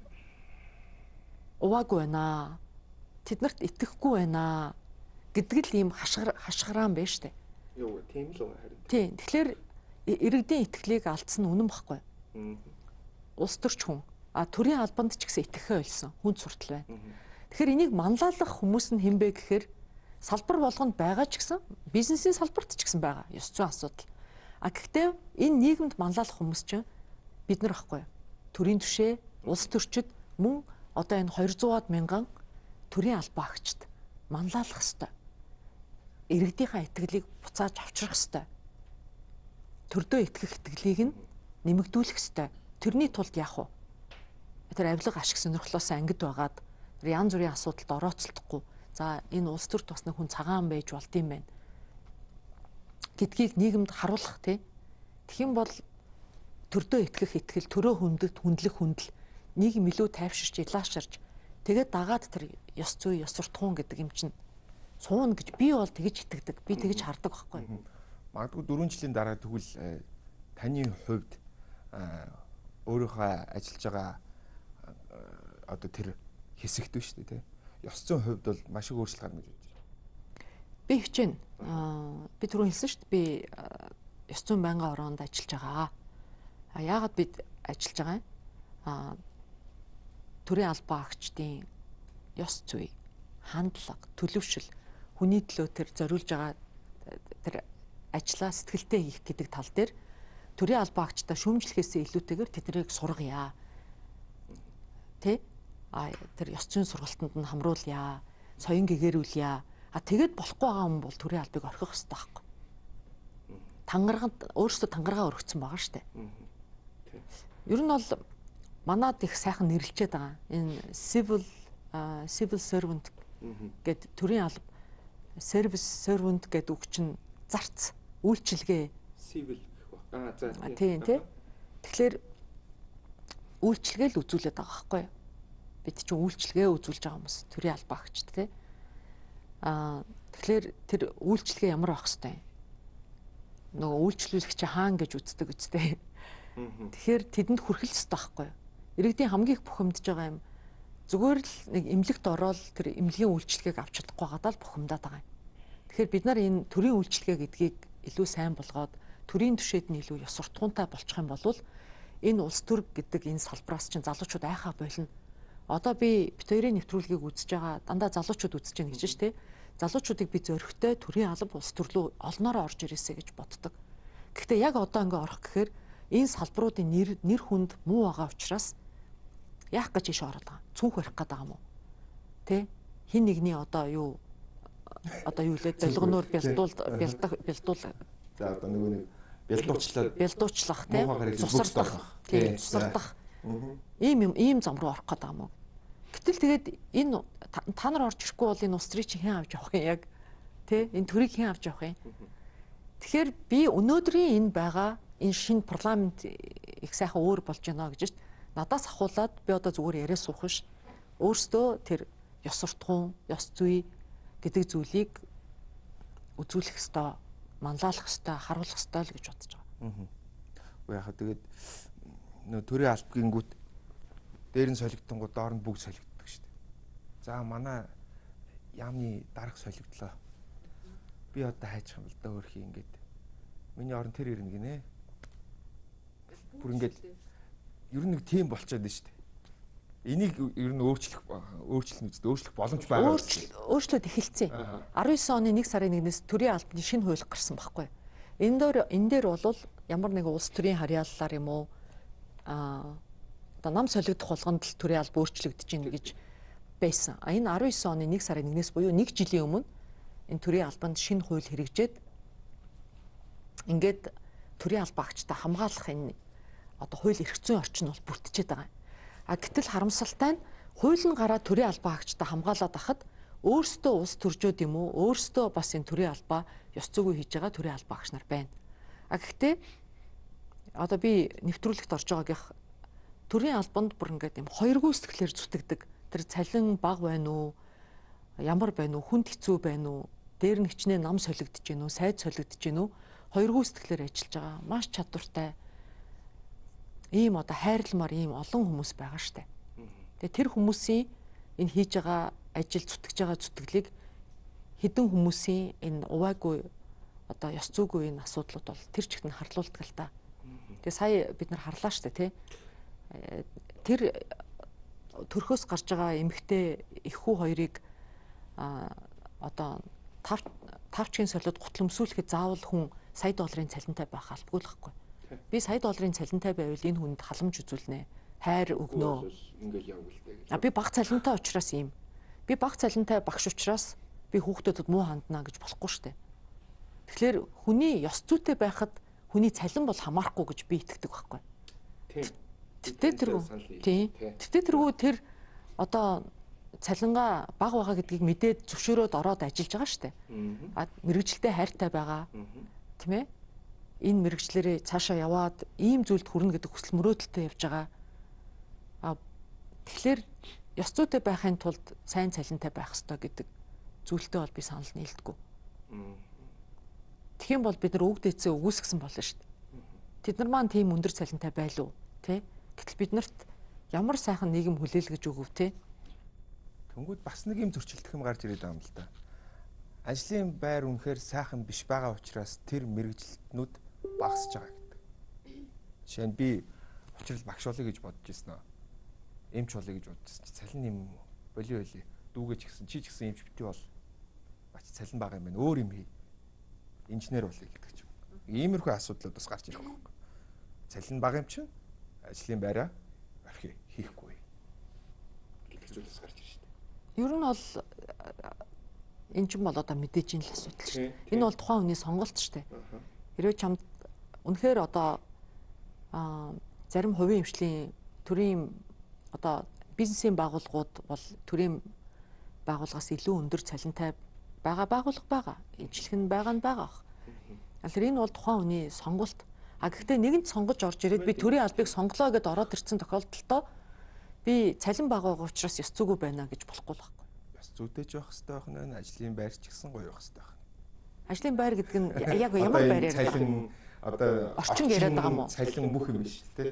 B: уваагүй байна. Тэднэрт итгэхгүй байна гэдэг л ийм хашгираан байна штэ.
A: Юу тийм л уу харин.
B: Тийм. Тэгэхээр иргэдийн итгэлийг алдсан нь үнэн баггүй. Улс төрч хүн а төрийн албанд ч гэсэн итгэхээ ойлсон хүн суртал байна. Тэгэхээр энийг манлайлах хүмүүс нь хэн бэ гэхээр салбар болгонд байгаа ч гэсэн бизнесийн салбарт ч гэсэн байгаа. Ёс зүйн асуудал. А гэхдээ энэ нийгэмд манлайлах хүмүүс чинь бид нар байхгүй. Төрийн түвшээ, улс төрчид мөн одоо энэ хоёр зуун мянган төрийн албан агчид манлайлах ёстой. Иргэдийнхаа итгэлийг буцааж авчрах ёстой. Төрдөө итгэх итгэлийг нь нэмэгдүүлэх ёстой. Тэрний тулд яах вэ? Тэр авилга ашиг сонирхлоос ангид байгаад янз бүрийн асуудалд орооцолдохгүй. За энэ улс төрт бас нэг хүн цагаан байж болд юм байна. Гэдгийг нийгэмд харуулах тий. Тэгхийн бол төрдөө итгэх итгэл, төрөө хүндэт хүндлэх хүндэл нийгэм илүү тайвширч илааширч тэгээд дагаад тэр ёс зүй, ёс суртахуун гэдэг юм чинь суун гэж би бол тэгж итгэдэг. Би тэгж хардаг байхгүй.
A: Магадгүй дөрвөн жилийн дараа тэгвэл таны хувьд өөрийнхөө ажиллаж байгаа одоо тэр хэсэгт биш үү те. Ёс зүйн хувьд бол маш их өөрчлөлт гарна гэж бодож байна.
B: Би хичээнэ. Аа би түрүү хэлсэн шүү дээ. Би ёс зүйн байнгын ороонд ажиллаж байгаа. А яагаад бид ажиллаж байгаа юм? Аа төрийн албан агчдын ёс зүй, хандлага, төлөвшил, хүний төлөө тэр зориулж байгаа тэр ажлаа сэтгэлтэй хийх гэдэг тал дээр төрийн албан агчдаа шүүмжлэхээс илүүтэйгээр тэднийг сургая. Тэ? А тэр ёс зүйн сургалтанд нь хамруулъя, соён гэгэрүүлъя. А тэгэд болохгүй байгаа юм бол төрийн албыг орхих хэрэгтэй байхгүй. Тангарагт өөрөөсөө тангараа өргөцсөн байгаа штэ. Ер нь бол манад их сайхан нэрлэлчээд байгаа. Энэ civil civil servant гэд төрийн алба service servant гэдэг үг чинь зарц үйлчилгээ
A: civil гэх ба. Аа за
B: тийм тийм. Тэгэхээр үйлчилгээ л үзүүлээд байгаа байхгүй юу? Бид чинь үйлчилгээ үзүүлж байгаа хүмүүс төрийн албаа агчд тийм. Аа тэгэхээр тэр үйлчилгээ ямар байх хэвтэй? Нөгөө үйлчлүүлэгч хаан гэж үздэг үстэй. Тэгэхээр тэдэнд хүрхэл ёстой байхгүй юу? Иргэдийн хамгийн их бухимдж байгаа юм зүгээр л нэг эмнэлэгт ороод тэр эмнэлгийн үйлчилгээг авч чадахгүй гадаа л бухимдаад байгаа юм. Тэгэхээр бид нар энэ төрийн үйлчилгээ гэдгийг илүү сайн болгоод төрийн түшээд нь илүү ёс суртахуунтай болчих юм бол энэ улс төр гэдэг энэ салбараас чинь залуучууд айхаа болно. Одоо би бит хоёрын нэвтрүүлгийг үзэж байгаа дандаа залуучууд үзэж байна гэж штэ. Залуучуудыг би зөрөгтэй төрийн алба улс төрлөө олноороо орж ирээсэ гэж боддог. Гэхдээ яг одоо ингээ орох гэхээр энэ салбаруудын нэр нэр хүнд муу байгаа учраас яах гэж иш ороод байгаа. Цүнх барих гээд байгаа юм уу? Тэ? Хин нэгний одоо юу одоо юу лээ долгоноор бэлдуул бэлдах бэлдуул.
A: За одоо нөгөө нэг бэлдуучлаад
B: бэлдуучлах тийм цусардах. Тийм цусардах. Ийм юм ийм зам руу орох гээд байгаа юм уу? Гэтэл тэгээд энэ та нар орж ирэхгүй бол энэ улс төрийг чинь хэн авч явах юм яг тэ энэ төрийг хэн авч явах юм? Тэгэхээр би өнөөдрийн энэ байгаа энэ шинэ парламент их сайхан өөр болж байна гэж надаас ахуулаад би одоо зүгээр яриа суух ш өөрсдөө тэр ёс суртахуун, ёс зүй гэдэг зүйлийг үзүүлэх ёстой, манлайлах ёстой, харуулах ёстой л гэж бодож байгаа.
A: Аа. Уу яхаа тэгээд нөө төрийн албагийн гүт дээр нь солигдтонгууд доор нь бүгд солигддог шүү дээ. За манай яамны дарга солигдлоо. Би одоо хайчих юм л да өөрхий ингээд. Миний орон тэр ирнэ гинэ. Бүр ингээд ер нь нэг тийм болчиход байна шүү дээ. Энийг ер нь өөрчлөх өөрчлөн үстэ өөрчлөх боломж байгаа.
B: Өөрчлөлт эхэлсэн. арван девять оны нэг сарын нэгнээс төрийн албаны шинэ хууль гарсан байхгүй. Энэ дээр энэ дээр бол ямар нэгэн улс төрийн харьяаллаар юм уу аа одоо нам солигдох болгонд л төрийн алба өөрчлөгдөж ийн гэж байсан. А энэ арван девять оны нэг сарын нэгнээс буюу нэг жилийн өмнө энэ төрийн албанд шинэ хууль хэрэгжээд ингээд төрийн албаа агчтай хамгаалах энэ одоо хууль эрх зүйн орчин бол бүрдчихэд байгаа. А гэтэл харамсалтай нь хууль нь гараад төрийн албаа агчтай хамгаалаад ахад өөрсдөө улс төржөөд юм уу өөрсдөө бас энэ төрийн албаа ёс зүйгүй хийж байгаа төрийн албаа агч нар байна. А гэхдээ одоо би нэвтрүүлэгт орж байгаагийнх төрийн албанд бүр ингээд юм хоёргүй сэтгэлээр зүтгэдэг. Тэр цалин бага байна уу? Ямар байна уу? Хүнд хэцүү байна уу? Дээр нь хичнээн нам солигдож гин үү? Сайд солигдож гин үү? Хоёргүй сэтгэлээр ажиллаж байгаа. Маш чадвартай. Ийм одоо хайрламар ийм олон хүмүүс байгаа штэ. Тэгээ тэр хүмүүсийн энэ хийж байгаа ажил зүтгэж байгаа зүтгэлийг хэдэн хүмүүсийн энэ увайгүй одоо ёс зүйгүй энэ асуудлууд бол тэр чигт нь харлуулдаг л та. Тэгээ сая бид нар харлаа штэ тий. Тэр төрхөөс гарч байгаа эмэгтэй эххүү хоёрыг а одоо тав тавчгийн солиод гутлөмсүүлэхэд заавал хүн сая долларын цалинтай байх албагүй л байхгүй. Би сая долларын цалинтай байвал энэ хүнд халамж үзүүлнэ. Хайр өгнө.
A: Ингээл явна л дээ.
B: А би бага цалинтай учраас ийм. Би бага цалинтай багш учраас би хүүхдүүдэд муу хандна гэж болохгүй шүү дээ. Тэгэхээр хүний ёс зүйтэй байхад хүний цалин бол хамаарахгүй гэж би итгэдэг байхгүй.
A: Тийм.
B: Тэгтээ тэргүй. Тийм. Тэгтээ тэргүй тэр одоо цалингаа бага байгаа гэдгийг мэдээд зөвшөөрөөд ороод ажиллаж байгаа шүү дээ. А мэрэгжилтэй хайртай байгаа. Тийм ээ? Энэ мэрэгчлэрээ цаашаа яваад ийм зүйлд хүрнэ гэдэг хүсэл мөрөөдөлтэй явж байгаа. А тэгэхээр ёс зүйтэй байхын тулд сайн цалинтай байх ёстой гэдэг зүйлтэй бол би санал нийлдэггүй. Тэгхийн бол бид нар үг дээцээ өгөөсгсөн болно шүү дээ. Тэд нар маань тийм өндөр цалинтай байлуу, тий? Гэтэл бид нарт ямар сайхан нийгэм хүлээлгэж өгөв, тий?
A: Тэнгүүд бас нэг юм зөрчилдөх юм гарч ирээд байгаа юм л да. Ажлын байр үнэхээр сайхан биш байгаа учраас тэр мэрэгжилтнүүд багасж байгаа гэдэг. Жишээ нь би учрал багш болъё гэж бодож ирсэн аа. Эмч болъё гэж бодсон чи цалин юм болио болио. Дүүгэж гисэн чи ч гэсэн эмч битгий бол. Бач цалин бага юм байна. Өөр юм хий. Инженер болъё гэдэг ч юм. Иймэрхүү асуудлууд бас гарч ирэх байхгүй. Цалин бага юм чинь ажлын байраа орхи хийхгүй. Гэдэг зүйлс гарч ирж штэ.
B: Ер нь бол энэ ч юм бол одоо мэдээж ин л асуудал шүү дээ. Энэ бол тухайн хүний сонголт шүү дээ. Хэрвээ чамд үнэхээр одоо аа зарим хувийн эмчлийн төрийн одоо бизнесийн байгууллагууд бол төрийн байгууллагаас илүү өндөр цалинтай байгаа байгууллага байгаа. Ижлэх нь байгаа нь байгаа. Тэгэхээр энэ бол тухайн хүний сонголт. А гэхдээ нэгэнт сонгож орж ирээд би төрийн албыг сонглоо гэдээ ороод ирсэн тохиолдолдоо би цалин бага байгаа учраас ёс зүгүү байна гэж болохгүй л байхгүй.
A: Ёс зүйтэй ч байх хэрэгтэй байх нь ажлын байр ч гэсэн гоё байх хэрэгтэй байна.
B: Ажлын байр гэдэг нь яг ямар байр яг
A: цалин одоо
B: орчин яриад байгаа юм уу?
A: Цалин мөх юм биш үү те.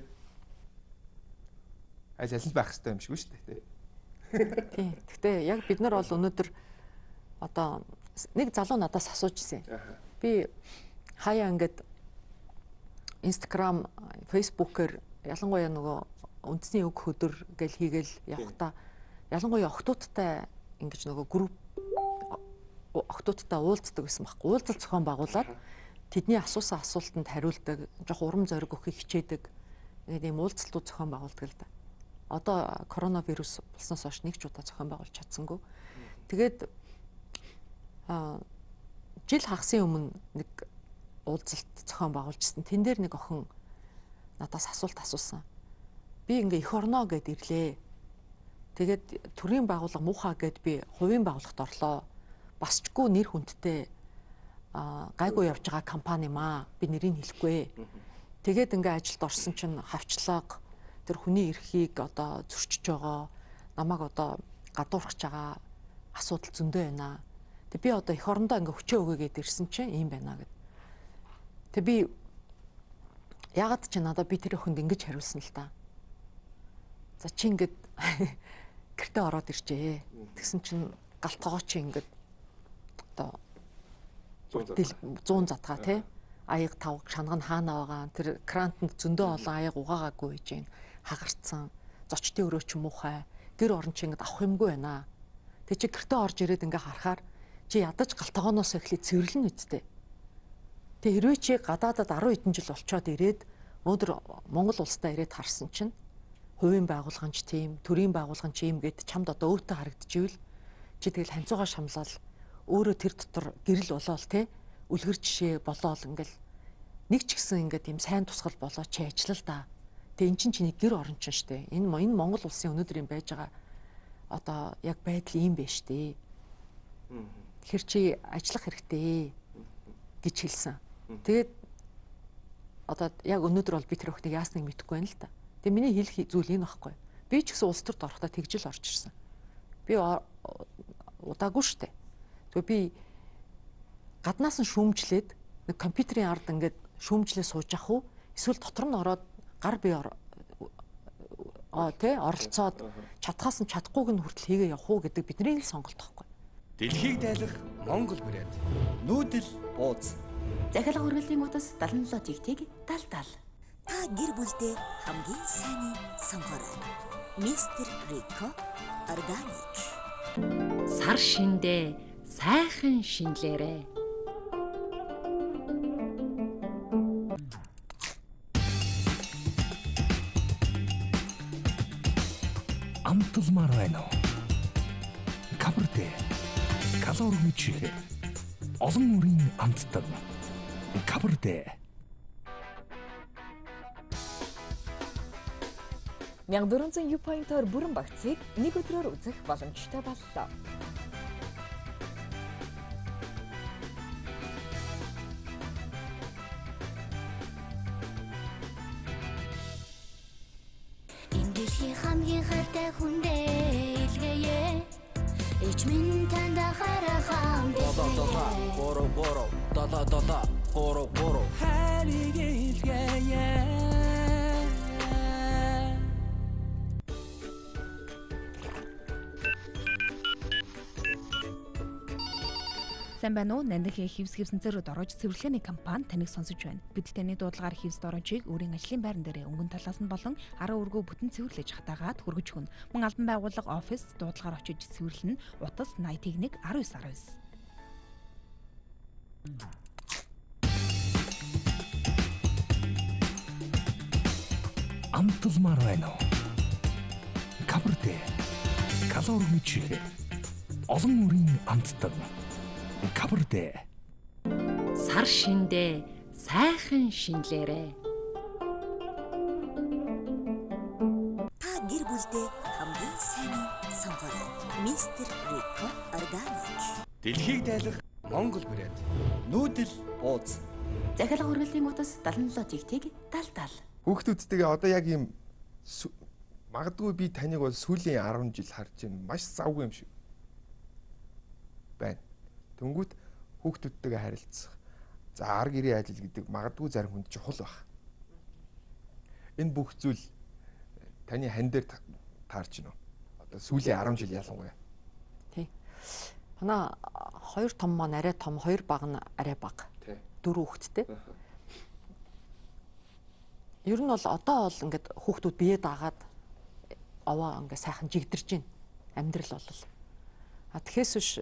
A: Аль аль нь байх хэрэгтэй юм шиг үү те.
B: Тийм. Гэхдээ яг бид нар бол өнөөдөр одоо нэг залуу надаас асууж ирсэн. Би хаяа ингээд Instagram, Facebook-ээр ялангуяа нөгөө үндэсний өг хөдөр гэл хийгээл явхдаа ялангуяа охтуудтай ингэж нөгөө групп охтуудтай уулздаг байсан байхгүй. Уулзалт зохион байгуулад тэдний асуусан асуултанд хариулдаг, жоох урам зориг өгөхийг хичээдэг. Ингээд ийм уулзалтууд зохион байгуулдаг л да. Одоо коронавирус болсноос хойш нэг ч удаа зохион байгуулж чадсангүй. Тэгээд а жил хагасын өмнө нэг уулзалт зохион байгуулжсэн. Тэн дээр нэг охин надаас асуулт асуусан. Би ингээ эх орноо гэд ирлээ. Тэгээд төрийн байгууллага муухай гэд би хувийн байгууллагт орлоо. Басчгүй нэр хүндтэй а гайгүй явж байгаа компани маа. Би нэрийг хэлэхгүй. Тэгээд ингээ ажилд орсон чинь хавчлага тэр хүний эрхийг одоо зөрчиж байгаа, намайг одоо гадуурхаж байгаа асуудал зөндөө байна. Тэг би одоо эх орондоо ингээ хүчээ өгөөгээд ирсэн чинь ийм байна гэд. Тэг би ягаад ч надад би тэр охинд ингэж хариулсан л та. За чи ингээд гэртээ ороод иржээ. Тэгсэн чинь галтгоо чи ингээд одоо зуун задгаа тий аяг тавг шанган хаана байгаа тэр крантанд зөндөө олон аяг угаагаагүй гэж байна. Хагарцсан зочдын өрөө ч муухай гэр орон чи ингээд авах юмгүй байна. Тэг чи гэртээ орж ирээд ингээ харахаар чи ядаж галтгооноос эхлээд цэвэрлэн үсттэй. Тэг хэрвээ чи гадаадад арван хэдэн жил болчоод ирээд өнөөдөр Монгол улстай ирээд харсан чинь хувийн байгууллагч тийм, төрийн байгууллагч ийм гэд чамд одоо өөтөө харагдчихвэл чи тэгэл ханцуугаа шамлал өөрөө тэр дотор гэрэл болоол те үлгэр жишээ болоол ингээл нэг ч гэсэн ингээд ийм сайн тусгал болоо чи ажиллал да. Тэг эн чинь чиний гэр орон чинь штэ. Энэ энэ Монгол улсын өнөөдөр юм байж байгаа одоо яг байдал ийм байж штэ. Тэгэхээр чи ажиллах хэрэгтэй гэж хэлсэн. Тэгээд одоо яг өнөөдөр бол би тэр охиныг яасныг мэдэхгүй байна л да. Тэгээ миний хэлэх зүйл энэ байхгүй. Би ч гэсэн улс төрд орохдоо тэгжил орж ирсэн. Би удаагүй штэ. Тэгээ би гаднаас нь шүүмжлээд нэг компьютерийн ард ингээд шүүмжлээ сууж ах уу? Эсвэл дотор нь ороод гар бие аа тий оролцоод чадхаас нь чадахгүйг нь хүртэл хийгээ явах уу гэдэг бидний л сонголт байхгүй.
E: Дэлхийг дайлах Монгол брэнд.
H: Нүүдэл бууз.
C: Захиалга үргэлжлэлийн утас дадлан логистик далдал. Та гэр бүлдээ хамгийн сайныг сонгоорой. Мистер Рико Органик.
D: Сар шиндээ сайхан шинлээрээ.
E: Амталмаар байна уу? Кабрдэ. Калорми чихэ. Олон үрийн амттаг. Кабрдэ.
I: мянга дөрвөн зуун ю поинтоор бүрэн багцыг нэг өдрөөр үзэх боломжтой боллоо.
G: Дэлхийн хамгийн хайртай хүндээ илгээе. Ичмэн танда харахам
H: Дола боро боро дола дола боро боро хайрыг илгээе.
F: Сайн байна уу? Нандинхийн хивс хивсэнцэрүүд орж цэвэрлэгээний компани таныг сонсож байна. Бид таны дуудлагаар хивс дорожийг өөрийн ажлын байран дээр өнгөн талаас нь болон араа өргөө бүтэн цэвэрлэж хатаагаад хүргэж өгнө. Мөн албан байгууллага офис дуудлагаар очиж цэвэрлэнэ. Утас найман нэг девять девять.
E: Амталмаар байна уу? Кабрдэ. Калорми чихэ. Олон үрийн амттаг. Кабрдэ.
D: Сар шиндээ сайхан шинлээрээ.
J: Дэлхийг дайлах Монгол брэнд. Нүүдэл ууз.
C: Захиалга үргэлжлэлийн утас дадлан долоо жигтэйг далдаал.
A: Хүүхдүүдтэйгээ одоо яг ийм магадгүй би таныг бол сүүлийн арван жил харж байна. Маш завгүй юм шиг байна. Тэнгүүт хүүхдүүдтэйгээ харилцах. За ар гэрийн ажил гэдэг магадгүй зарим хүнд чухал баг. Энэ бүх зүйл таны хань дээр таарч байна уу? Одоо сүүлийн арван жил ялангуяа.
B: Тий. Манай хоёр том маань арай том, хоёр баг нь арай бага. Дөрөв хүүхэдтэй. Ер нь бол одоо бол ингээд хүүхдүүд бие даагаад овоо ингээд сайхан жигдэрж байна. Амьдрал бол. А тэгэхээр биш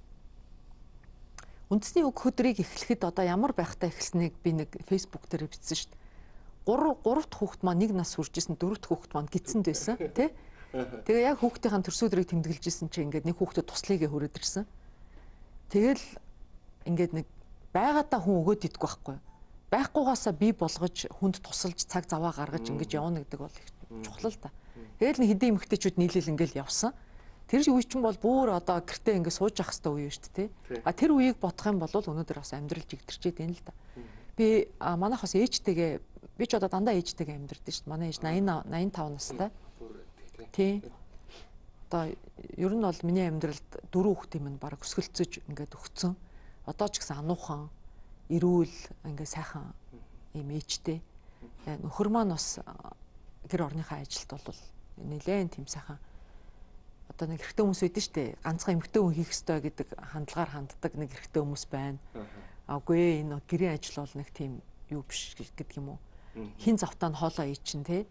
B: үндэсний үг хөдрийг эхлэхэд одоо ямар байхтай эхэлснийг би нэг Facebook дээр бичсэн шүү дээ. гурав гурав дахь хүүхэд маань нэг нас хүрч исэн, дөрөв дахь хүүхэд маань гидсэнд байсан, тий? Тэгээ яг хүүхдийн төрсөдрийг тэмдэглэж исэн чинь ингээд нэг хүүхдэд туслахыг хүрээд ирсэн. Тэгэл ингээд нэг байгаадаа хүн өгөөд идэх байхгүй. Байхгүйгаасаа бий болгож хүнд тусалж цаг заваа гаргаж ингэж явна гэдэг бол чухал л да. Тэгэл нэг хэдийн эмэгтэйчүүд нийлэл ингээл явсан. Тэр үе чинь бол бүр одоо гэртээ ингээд сууж явах хэрэгтэй үе шүү дээ, тий? А тэр үеийг бодох юм бол өнөөдөр бас амьдрал жигдэрчээд байна л да. Би манайхаас ээжтэйгээ би ч одоо дандаа ээжтэйгээ амьдардаг шүү дээ. Манай ээж восемьдесят восемьдесят тавь настай. Тий. Одоо ер нь бол миний амьдралд дөрөв хүүхдээ минь бараг өсгөлцөж ингээд өгцөн. Одоо ч гэсэн ануухан, эрүүл, ингээд сайхан юм ээжтэй. Нөхөр маань бас гэр орныхаа ажилд бол нэлээд тийм сайхан одоо нэг эрэгтэй хүмүүс байдаг шүү дээ. Ганцхан эмэгтэй хүн хийх ёстой гэдэг хандлагаар ханддаг нэг эрэгтэй хүмүүс байна. Аггүй энэ гэрийн ажил бол нэг тийм юу биш гэдэг юм уу. Хин завтаа нь хоолоо ий чин те.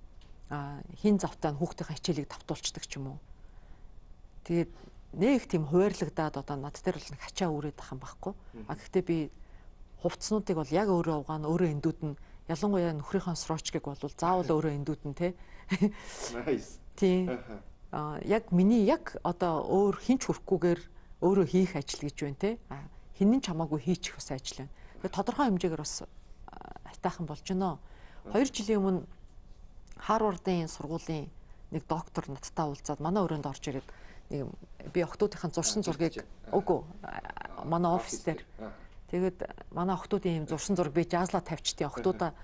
B: А хин завтаа нь хүүхдийн хичээлийг давтуулцдаг ч юм уу. Тэгээд нэг тийм хуваарлагдаад одоо над дээр бол нэг хачаа үрээд ах юм байхгүй. А гэхдээ би хувцснуудыг бол яг өөрөө угаана өөрөө эндүүд нь ялангуяа нөхрийнхөө срочгийг бол заавал өөрөө эндүүд нь те.
A: Nice.
B: Тийм. А яг миний яг одоо өөр хинч хүрхгүйгээр өөрөө хийх ажил гэж байна те. А хинэн ч хамаагүй хийчих бас ажил байна. Тэгээд тодорхой хэмжээгээр бас хайтаахан болж байна. Хоёр жилийн өмнө Харвардын сургуулийн нэг доктор надтай уулзаад манай өрөөнд орж ирээд нэг би охтуудынхаа зурсан зургийг үгүй манай офис дээр тэгээд манай охтуудын юм зурсан зураг би жаазла тавьчтیں۔ Охтуудаа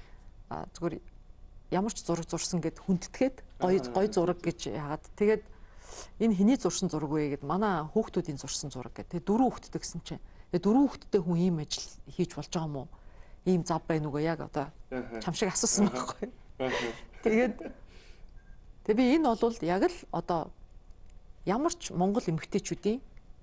B: зүгээр ямар ч зураг зурсан гэд хүндэтгээд гоё гоё зураг гэж яагаад тэгээд энэ хэний зурсан зураг вэ гэд манай хүүхдүүдийн зурсан зураг гэд тэгээд дөрөв хүүхэдтэй гэсэн чинь тэгээд дөрөв хүүхэдтэй хүн ийм ажил хийж болж байгаа юм уу? Ийм зав байна уу яг одоо чам шиг асуусан байхгүй. Тэгээд тэг би энэ бол яг л одоо ямар ч монгол эмэгтэйчүүдийн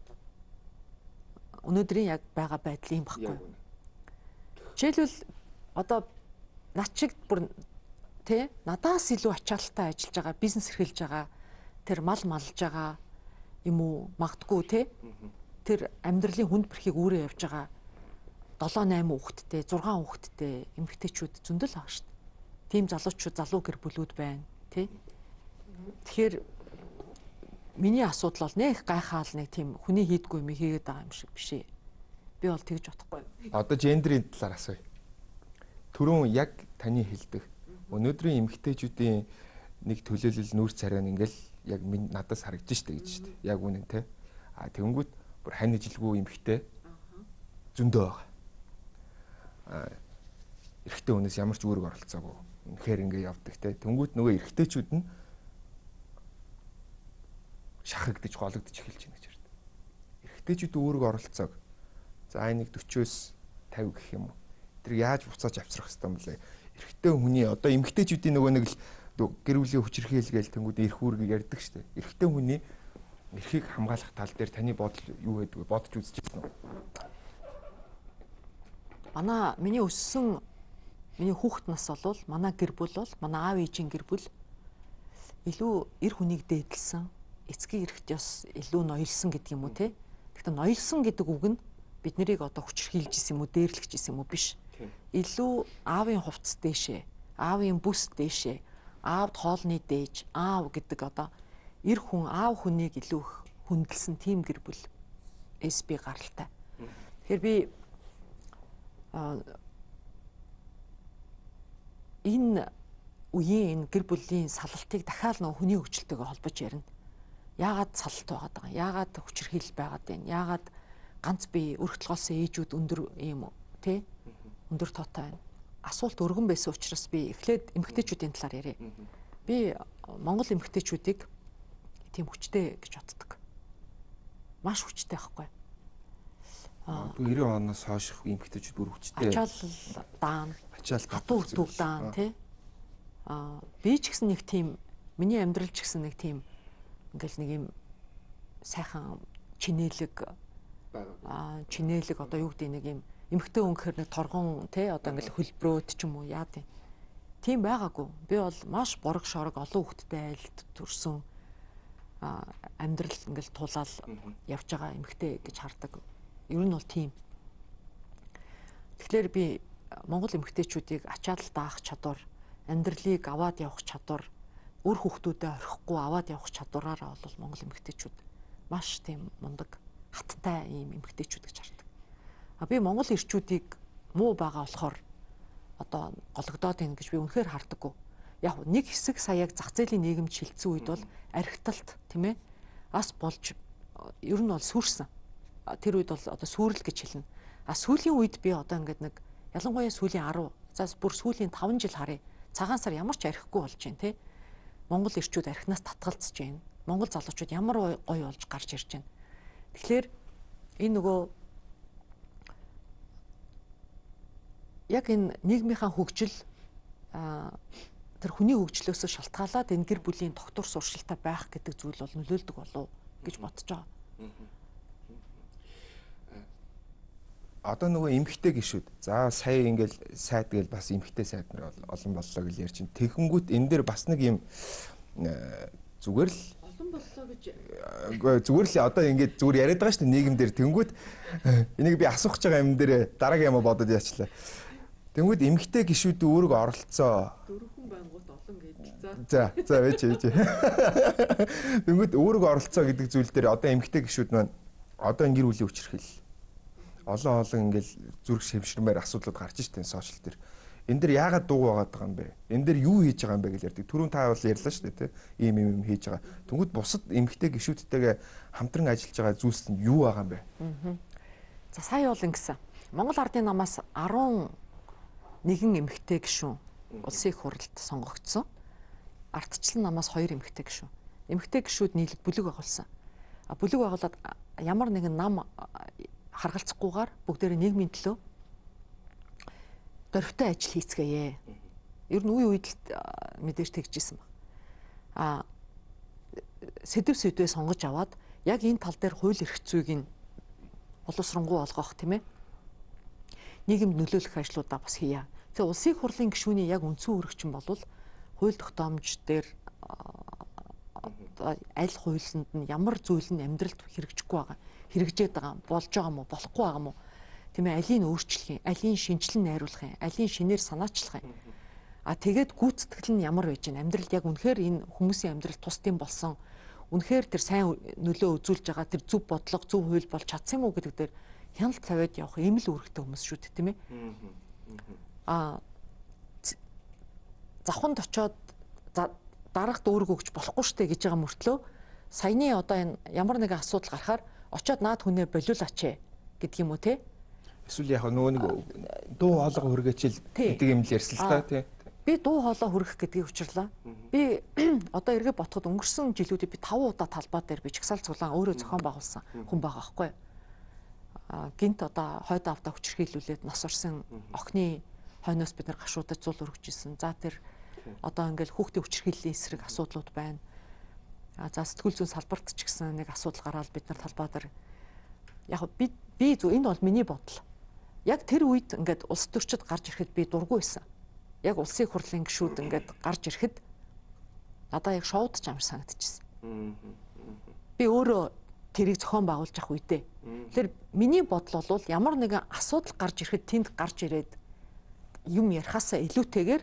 B: өнөөдрийн яг байгаа байдал юм баггүй. Жишээлбэл одоо над шиг бүр тий надаас илүү ачаалттай ажиллаж байгаа, бизнес эрхэлж байгаа, тэр мал малж байгаа юм уу магтгүй тий тэр амьдралын хүнд бэрхийг өөрөө явж байгаа долоо найм хүүхэдтэй, зургаан хүүхэдтэй эмэгтэйчүүд зөндөл байгаа шүү дээ. Тийм залуучууд, залуу гэр бүлүүд байна, тий? Тэгэхээр миний асуудал бол нэг гайхаал нэг тийм хүний хийдгүй юм хийгээд байгаа юм шиг биш ээ. Би бол тэгж бодохгүй.
A: Одоо гендерийн талаар асууя. Түрүүн яг таны хэлдэг өнөөдрийн эмэгтэйчүүдийн нэг төлөөлөл нүүр царай нь ингээл яг минь надаас харагдаж штэ гэж штэ. Яг үнэн те. А тэгэнгүүт бүр хань ижилгүй эмэгтэй зөндөө байгаа. А эрэгтэй хүнээс ямар ч үүрэг оролцоогүй. Үнэхээр ингэ явдаг те. Тэнгүүт нөгөө эрэгтэйчүүд нь шахагдж гологдож эхэлж байна гэж ярьдаг. Эрэгтэйчүүд үүрэг оролцоог за энийг forty-с fifty гэх юм уу. Тэр яаж буцааж авчрах хэвээр юм блэ? Эрэгтэй хүний одоо эмэгтэйчүүдийн нөгөө нэг л гэр бүлийн хүчирхийлгээл тэнгүүд эрх үүргийг ярьдаг штэ. Эрэгтэй хүний эрхийг хамгаалах тал дээр таны бодол юу гэдэг вэ? Бодож үзчихсэн үү?
B: Манай миний өссөн миний хүүхэд нас бол манай гэр бүл бол манай аав ээжийн гэр бүл илүү эр хүнийг дээдлсэн, эцгийн эрхт ёс илүү ноёлсон гэдэг юм уу те. Гэхдээ ноёлсон гэдэг үг нь бид нарыг одоо хүчрхийлж исэн юм уу, дээрлэж исэн юм уу биш. Илүү аавын хувцас дээшээ, аавын бүс дээшээ, аавд хоолны дээж, аав гэдэг одоо эр хүн аав хүнийг илүү хүндэлсэн тийм гэр бүл эс би гаралтай. Тэгэхээр би энэ үеийн энэ гэр бүлийн салалтыг дахиад нөгөө хүний хөгжилтэйгээр холбож ярина. яагаад салт байгаад байгаа, яагаад хүчирхийлэл байгаад байна, яагаад ганц би өргөтлгоос ээжүүд өндөр юм уу тий өндөр тоотой байна. Асуулт өргөн байсан учраас би эхлээд эмэгтэйчүүдийн талаар ярив. Би Монгол эмэгтэйчүүдийг тийм хүчтэй гэж боддог. Маш хүчтэй байхгүй.
A: Аа девяносто оноос хойш эмэгтэйчүүд бүр хүчтэй.
B: Ачаал даан,
A: ачаал
B: хатуу хөтөг даан тий. Аа би ч гэсэн нэг тийм миний амьдрал ч гэсэн нэг тийм ингээл нэг юм сайхан чинээлэг аа чинээлэг одоо юу гэдэг нэг юм эмхтэй өнгөхөр нэг торгон тий одоо ингээл хөлбрөөд ч юм уу яа тий. Тийм байгаагүй. Би бол маш борог шорог олон хүүхэдтэй айлд төрсөн аа амьдрал ингээл тулаал явж байгаа эмхтэй гэж хардаг. Ер нь бол тийм. Тэгэхээр би Монгол эмэгтэйчүүдийг ачаал даах чадвар, амьдралыг аваад явах чадвар, үр хүүхдүүдэд орхихгүй аваад явах чадвараараа бол Монгол эмэгтэйчүүд маш тийм мундаг, хаттай ийм эмэгтэйчүүд гэж хардаг. А би Монгол ирчүүдийг муу байгаа болохоор одоо гологдоод байна гэж би үнэхээр хардаггүй. Яг нэг хэсэг саяг зах зээлийн нийгэмд шилжсэн үед бол архиталт тийм ээ ас болж ер нь бол сүрсэн. Тэр үед бол одоо сүрэл гэж хэлнэ. А сүүлийн үед би одоо ингээд нэг ялангуяа сүүлийн десять, за бүр сүүлийн таван жил харъя. Цагаан сар ямар ч архихгүй болж байна тий. Монгол ирчүүд архинаас татгалзаж байна. Монгол залуучууд ямар гоё болж гарч ирж байна. Тэгэхээр энэ нөгөө яг энэ нийгмийнхаа хөгжил а тэр хүний хөгжлөөсөө шалтгаалаад энэ гэр бүлийн тогтвор суршилтай байх гэдэг зүйл бол нөлөөлдөг болов гэж бодож байгаа.
A: Одоо нөгөө эмхтэй гişүүд. За сая ингээл сайд гээл бас эмхтэй сайд нар олон боллоо гэж ярьж байна. Тэгэнгүүт энэ дээр бас нэг юм зүгээр л
B: олон боллоо гэж
A: зүгээр л одоо ингээд зүгээр яриад байгаа шүү дээ нийгэм дээр. Тэнгүүт энийг би асуух гэж байгаа юм дээр дараагийн юм бодоод яачлаа. Тэнгүүд эмхтэй гişүүд өөрөг оролцоо.
B: Дөрвөн байнгут олон гэж.
A: За за вэж вэж. Тэнгүүд өөрөг оролцоо гэдэг зүйл дээр одоо эмхтэй гişүүд маань одоо гэр бүлийн хүчирхэл олон олон ингээл зүрх шимшрмээр асуудлууд гарч ирж байна сошиал дээр. Энэ дэр яагаад дуу байгаад байгаа юм бэ? Энэ дэр юу хийж байгаа юм бэ гэж ярьдаг. Түрүүн та бол ярьлаа шүү дээ, тийм ийм ийм хийж байгаа. Тэнгүүд бусад эмхтэй гişүүдтэйгээ хамтран ажиллаж байгаа зүйлс нь юу байгаа юм бэ?
B: За сая бол ингэсэн. Монгол Ардын намаас арван нэгэн эмэгтэй гишүүн улсын их хурлд сонгогдсон. Ардчлан намаас хоёр эмэгтэй гишүүн. Эмэгтэй гишүүд нийлэг бүлэг байгуулсан. А бүлэг байгуулад ямар нэгэн нам харгалзахгүйгээр бүгдээрээ нийгмийн төлөө дөрвтэй ажил хийцгээе. Ер нь үе үед л мэдээж тэгжсэн баг. А сэдв сэдвээ сонгож аваад яг энэ тал дээр хууль эрх зүйг нь боловсронгуй болгох тийм ээ. Нийгэмд нөлөөлөх ажлуудаа бас хийя. Тэгээ улсын их хурлын гишүүний яг үндсэн үүрэгчин бол хууль тогтоомж дээр аль хуулинд нь ямар зүйл нь амьдралд хэрэгжихгүй байгаа, хэрэгжээд байгаа, болж байгаа мó, болохгүй байгаа мó. Тийм ээ, алийг өөрчлөх юм, алийг шинжилэн найруулах юм, алийг шинээр санаачлах юм. А тэгээд гүйцэтгэл нь ямар байж гэн амьдралд яг үнэхээр энэ хүмүүсийн амьдрал тусдын болсон, үнэхээр тэр сайн нөлөө үзүүлж байгаа тэр зөв бодлого, зөв хууль болж чадсан юм уу гэдэг дээр хяналт тавиад явах ийм л үүрэгтэй хүмүүс шүү дээ, тийм ээ. А завханд очоод дарагт өөргөө өгч болохгүй штэ гэж байгаа мөртлөө саяны одоо энэ ямар нэгэн асуудал гарахаар очоод наад хүнээ болиулаач гэдэг юм уу те.
A: Эсвэл яг нөгөө нэг дуу хоолой хүргээчил гэдэг юм л ярьсан л та тий.
B: Би дуу хоолой хүргэх гэдгийг учирлаа. Би одоо эргээ ботход өнгөрсөн жилүүдэд би таван удаа талбай дээр би чагсаал цуглаан өөрөө зохион байгуулсан хүн байгаа байхгүй. А гинт одоо хойд автаа хүчрхийлүүлээд нас орсон охины хойноос бид нар гашуудад зул өргөжсэн. За тэр одоо ингээл хүүхдийн хүчрхийллийн эсрэг асуудлууд байна. А за сэтгүүл зүйн салбарт ч гэсэн нэг асуудал гараад бид нар талбай дээр яг би би зөв энэ бол миний бодол. Яг тэр үед ингээд улс төрчид гарч ирэхэд би дургүй байсан. Яг улсын их хурлын гишүүд ингээд гарч ирэхэд надаа яг шоудч амар санагдчихсэн. Би өөрөө тэрийг зохион байгуулж явах үедээ. Тэгэхээр миний бодол бол ямар нэгэн асуудал гарч ирэхэд тэнд гарч ирээд юм ярихаасаа илүүтэйгээр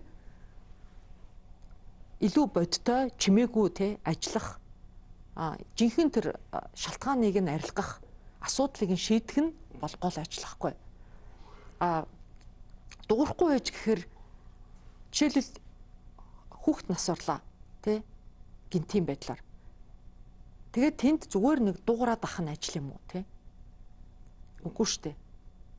B: илүү бодтой чимээгүй те ажиллах а жинхэнэ тэр шалтгааныг нь арилгах асуудлыг нь шийдэх нь бол гол ажиллахгүй. А дуурахгүй байж гэхээр жишээлбэл хүүхэд нас орлаа тий гинтийн байдлаар Тэгээд тэнд зүгээр нэг дуугараад ах нь ажил юм уу те? Үгүй шүү дээ.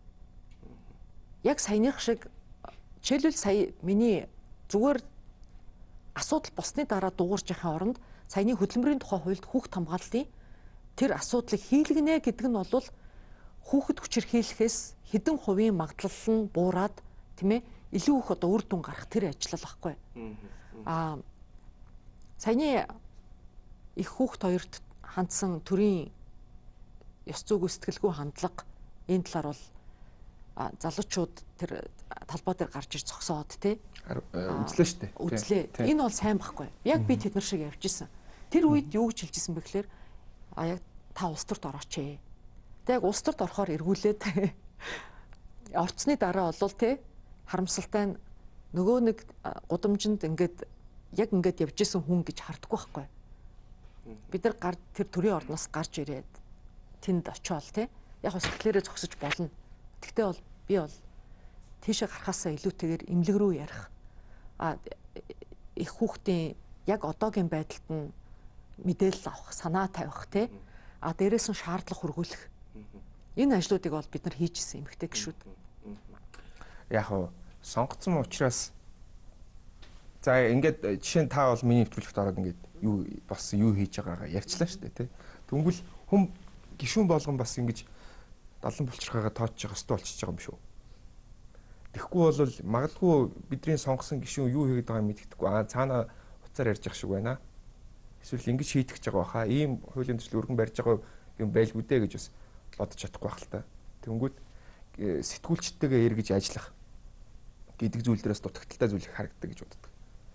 B: Яг саяных шиг жишээлбэл сая миний зүгээр асуудал болсны дараа дуугарч яхахын оронд саяны хөдөлмөрийн тухай хуульд хүүхд хамгааллын тэр асуудлыг хийлгэнэ гэдэг нь бол хүүхэд хүчирхийлэхээс хэдэн хувийн магадлал нь буураад тийм ээ илүү их одоо үр дүн гарах тэр ажил байхгүй. Аа саяны их хүүхэд хоёрт хандсан төрийн ёс зүйн сэтгэлгүй хандлага энэ талаар бол залуучууд тэр талбай дээр гарч ир зогсоод тий
A: үзлээ шүү дээ.
B: Үзлээ. Энэ бол сайн байхгүй. Яг би тэднэр шиг явж исэн. Тэр үед юу гэж хэлжсэн бэ гэхээр а яг та улс төрт орооч ээ. Тэг яг улс төрт орохоор эргүүлээд орцсны дараа болвол тий харамсалтай нь нөгөө нэг гудамжинд ингээд яг ингээд явж исэн хүн гэж хардггүй байхгүй. Бид нар гар тэр төрийн орноос гарч ирээд тэнд очиод тий яг сэтгэлээрээ зогсож болно. Тэгтээ бол би бол тийшээ гарахаасаа илүүтэйгээр эмнэлэг рүү ярих. А их хүүхдийн яг одоогийн байдалд нь мэдээлэл авах, санаа тавих тий. А дээрээс нь шаардлага хургуулах. Энэ ажлуудыг бол бид нар хийж исэн эмэгтэй гişүүд.
A: Яг нь сонгоцсон учраас за ингээд жишээ нь та бол миний нэвтрүүлэгт ороод ингээд юу болсон юу хийж байгаагаа ярьчлаа шүү дээ тий. Тэгвэл хүм гişүүн болгон бас ингэж далан булчирхаагаа тоочж байгаа өстө болчихж байгаа юм шүү. Тэгэхгүй бол магадгүй бидний сонгосон гишүүн юу хийгээд байгааг мэддэхгүй. Аа цаана уцаар ярьж байгаа шиг байна. Эсвэл ингэж шийдэх гэж байгаа баха. Ийм хуулийн төсөл өргөн барьж байгаа юм байлгүй дээ гэж бас бодож чадахгүй байх л та. Тэнгүүд сэтгүүлчтэйгээ эргэж ажиллах гэдэг зүйл дээрээс дутагдaltaй зүйл их харагддаг гэж боддог.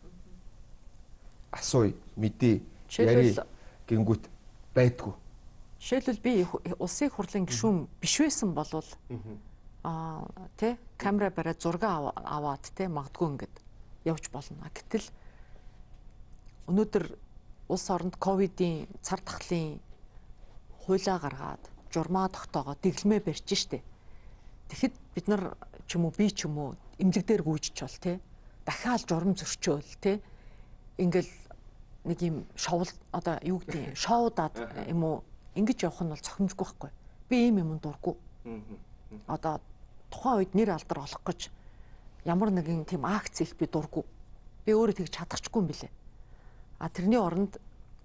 A: Асууя, мэдээ, яри гингүүт байдгүй.
B: Жишээлбэл би улсын их хурлын гишүүн биш байсан болвол аа тий камера бариад зураг аваад тий магадгүй ингээд явж болно. Гэтэл өнөөдөр улс оронд ковидын цар тахлын хуулиа гаргаад журмаа тогтоогоо дэглэмээ барьж штэ. Тэгэхэд бид нар ч юм уу би ч юм уу эмнэлэг дээр гүйжчихвол тий дахиад журам зөрчөөл тий ингээл нэг юм шоул одоо юу гэдэг шоудаад юм уу ингэж явах нь бол цохимжгүй байхгүй. Би ийм юм дурггүй. Одоо тухайн үед нэр алдар олох гэж ямар нэгэн тийм акц их би дурггүй. Би өөрөө тэгж чадахчгүй юм билэ. А тэрний оронд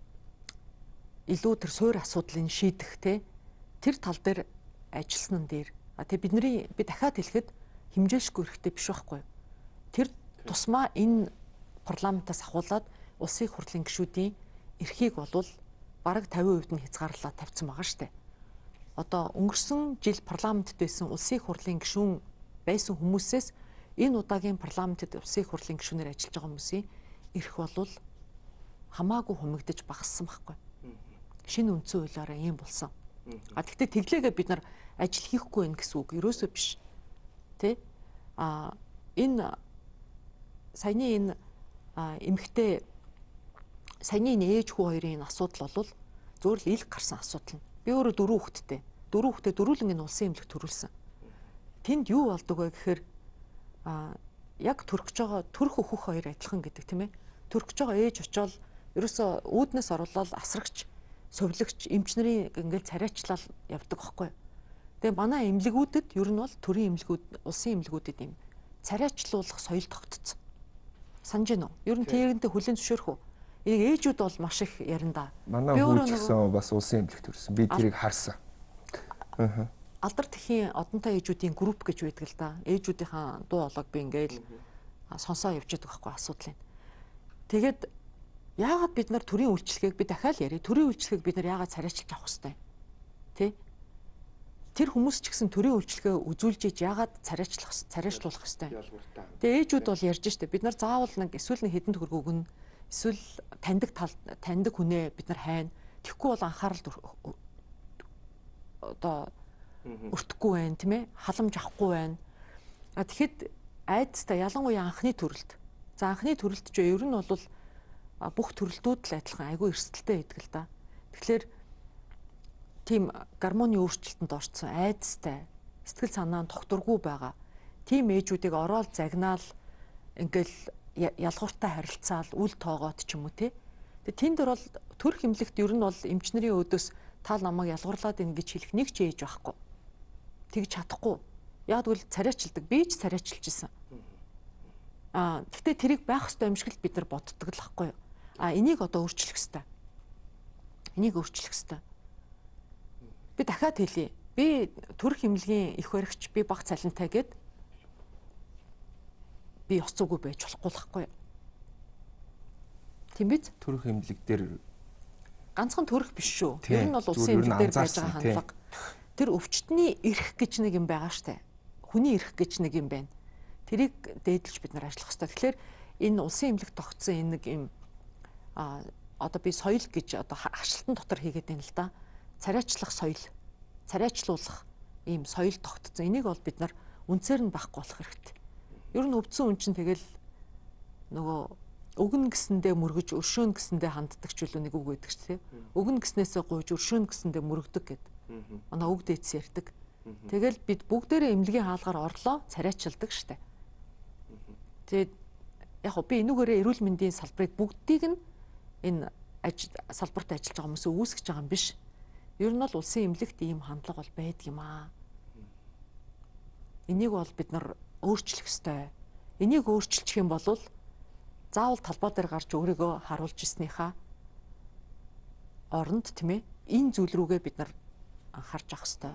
B: илүү тэр суур асуудлыг шийдэх те тэр тал дээр ажилласан дээр а тэг бидний би дахиад хэлэхэд хэмжээшгүй хэрэгтэй биш байхгүй. Тэр тусмаа энэ парламентаас ахуулаад улсын их хурлын гишүүдийн эрхийг болвол бараг тавин хувьд нь хязгаарлаад тавьсан байгаа штэ. Одоо өнгөрсөн жил парламентд байсан улсын их хурлын гишүүн байсан хүмүүсээс энэ удаагийн парламентд улсын их хурлын гишүүнээр ажиллаж байгаа хүмүүсийн эрх болвол хамаагүй хумигдаж багассан байхгүй. Шинэ үндсэн хуулиараа ийм болсон. А тэгтээ тэглээгээ бид нар ажил хийхгүй байх гэсэн үг ерөөсөө биш. Тэ? А энэ саяны энэ эмэгтэй саяны энэ ээж хүү хоёрын асуудал бол зөвөр л ил гарсан асуудал нь. Би өөрөө дөрөв хүүхэдтэй. Дөрөв хүүхдээ дөрүүлэн энэ улсын эмнэлэгт төрүүлсэн. Тэнд юу болдог вэ гэхээр а яг төрөж байгаа төрөх өхөх хоёр адилхан гэдэг тийм ээ. Төрөж байгаа ээж очоод ерөөсөө үүднээс оруулаад асрагч, совилогч, эмч нарын ингээл царайчлал явдаг байхгүй. Тэгээ манай эмнэлгүүдэд ер нь бол төрийн эмнэлгүүд, улсын эмнэлгүүдэд юм царайчлуулах соёл тогтцсон. Санаж гэнэ үү? Ер нь тэрнтэй хүлээн зөвшөөрөх үү? Ээжүүд бол маш их ярина да.
A: Манай хүүч гэсэн бас улсын эмнэлэгт төрсөн. Би тэрийг харсан. Аа.
B: Алдар тэхийн одонтой ээжүүдийн групп гэж байдаг л да. Ээжүүдийнхаа дуу хоолойг би ингээл сонсоо явж байгаа байхгүй асуудлыг. Тэгээд яагаад бид нар төрийн үйлчлэгийг би дахиад яриа. Төрийн үйлчлэгийг бид нар яагаад царайчилж авах хэвтэй? Тэ? Тэр хүмүүс ч гэсэн төрийн үйлчлэгээ үзүүлж иж яагаад царайчлах, царайчлуулах хэвтэй? Тэгээ ээжүүд бол ярьж штэ. Бид нар заавал нэг эсвэл нэг хэдэн төгрөг өгнө. Эсвэл таньдаг тал таньдаг хүнээ бид нар хайна. Тэгэхгүй бол анхаарал одоо өртөхгүй байна тийм ээ халамж авахгүй байна. А тэгэхэд айдастай ялангуяа анхны төрөлд. За анхны төрөлд ч ер нь бол бүх төрөлтүүд л адилхан айгүй эрсдэлтэй байдаг л да. Тэгэхээр тийм гормоны өөрчлөлтөнд орсон айдастай сэтгэл санаа нь тогтургүй байгаа. Тийм ээжүүдийг ороод загнаал ингээл ялгууртай харилцаал үл тоогоод ч юм уу те. Тэгээ тэн дээр бол төрх эмнэлэгт ер нь бол эмчнэрийн өдөөс та намайг ялгуурлаад ийн гэж хэлэх нэг ч ээж байхгүй. Тэгж чадахгүй. Яг тэгвэл царайчилдаг. Би ч царайчилж исэн. Аа гэхдээ тэрийг байх ёстой юм шиг л бид нар боддог л байхгүй юу? А энийг одоо өөрчлөх ёстой. Энийг өөрчлөх ёстой. Би дахиад хэлье. Би төрх эмнэлгийн их баригч би баг цалинтай гээд би ёс зүггүй байж болохгүй л байхгүй юу? Тийм биз?
A: Төрх эмнэлэг дээр
B: ганцхан төрх биш шүү. Ер нь бол улсын эмнэлэг дээр байж байгаа хандлага. Тэр өвчтний эрх гэж нэг юм байгаа штэ. Хүний эрх гэж нэг юм байна. Тэрийг дээдлж бид нар ажиллах хэрэгтэй. Тэгэхээр энэ улсын эмнэлэг тогтсон энэ нэг юм а одоо би соёл гэж одоо хашилтан дотор хийгээд байна л да. Царайчлах соёл, царайчлуулах ийм соёл тогтсон. Энийг бол бид нар үнцээр нь байхгүй болох хэрэгтэй. Ер нь өвдсөн үн чинь тэгэл нөгөө өгнө гэсэндээ мөргөж, өршөөн гэсэндээ ханддаг ч үлээ нэг үг байдаг ч тийм. Өгнө гэснээсээ гуйж, өршөөн гэсэндээ мөргөдөг гэдэг. Манай үг дээдс ярьдаг. Тэгэл бид бүгдээрээ эмнэлгийн хаалгаар орлоо, царайчилдаг штэ. Тэгээд яг хөө би энүүгээрээ эрүүл мэндийн салбарыг бүгдийг нь энэ салбарт ажиллаж байгаа хүмүүсээ үүсгэж байгаа юм биш. Ер нь бол улсын эмнэлэгт ийм хандлага бол байдаг юм аа. Энийг бол бид нар өөрчлөх ёстой. Энийг өөрчилчих юм бол заавал талбай дээр гарч өөрийгөө харуулж ирснийхаа оронд тийм ээ энэ зүйл рүүгээ бид нар анхаарч авах ёстой.